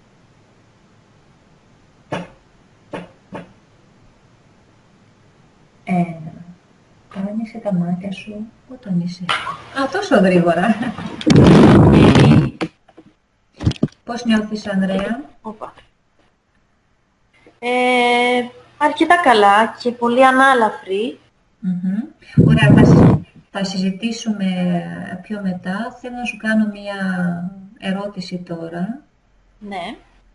[SPEAKER 2] 1. Άνοιξε τα μάτια σου όταν είσαι. Τόσο γρήγορα. Πώς νιώθεις, Ανδρέα?
[SPEAKER 1] Αρκετά καλά και πολύ ανάλαφρη.
[SPEAKER 2] Ωραία, θα συζητήσουμε πιο μετά. Θέλω να σου κάνω μία ερώτηση τώρα.
[SPEAKER 1] Ναι.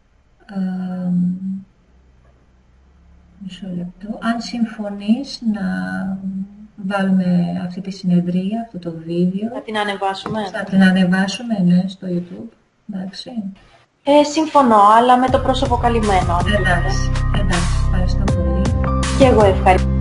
[SPEAKER 2] Μισό λεπτό. Αν συμφωνείς να βάλουμε αυτή τη συνεδρία, αυτό το βίντεο.
[SPEAKER 1] Θα την ανεβάσουμε.
[SPEAKER 2] Θα την ανεβάσουμε, ναι, στο YouTube. Εντάξει.
[SPEAKER 1] Συμφωνώ, αλλά με το πρόσωπο καλυμμένο.
[SPEAKER 2] Εντάξει, ευχαριστώ πολύ.
[SPEAKER 1] Και εγώ ευχαριστώ.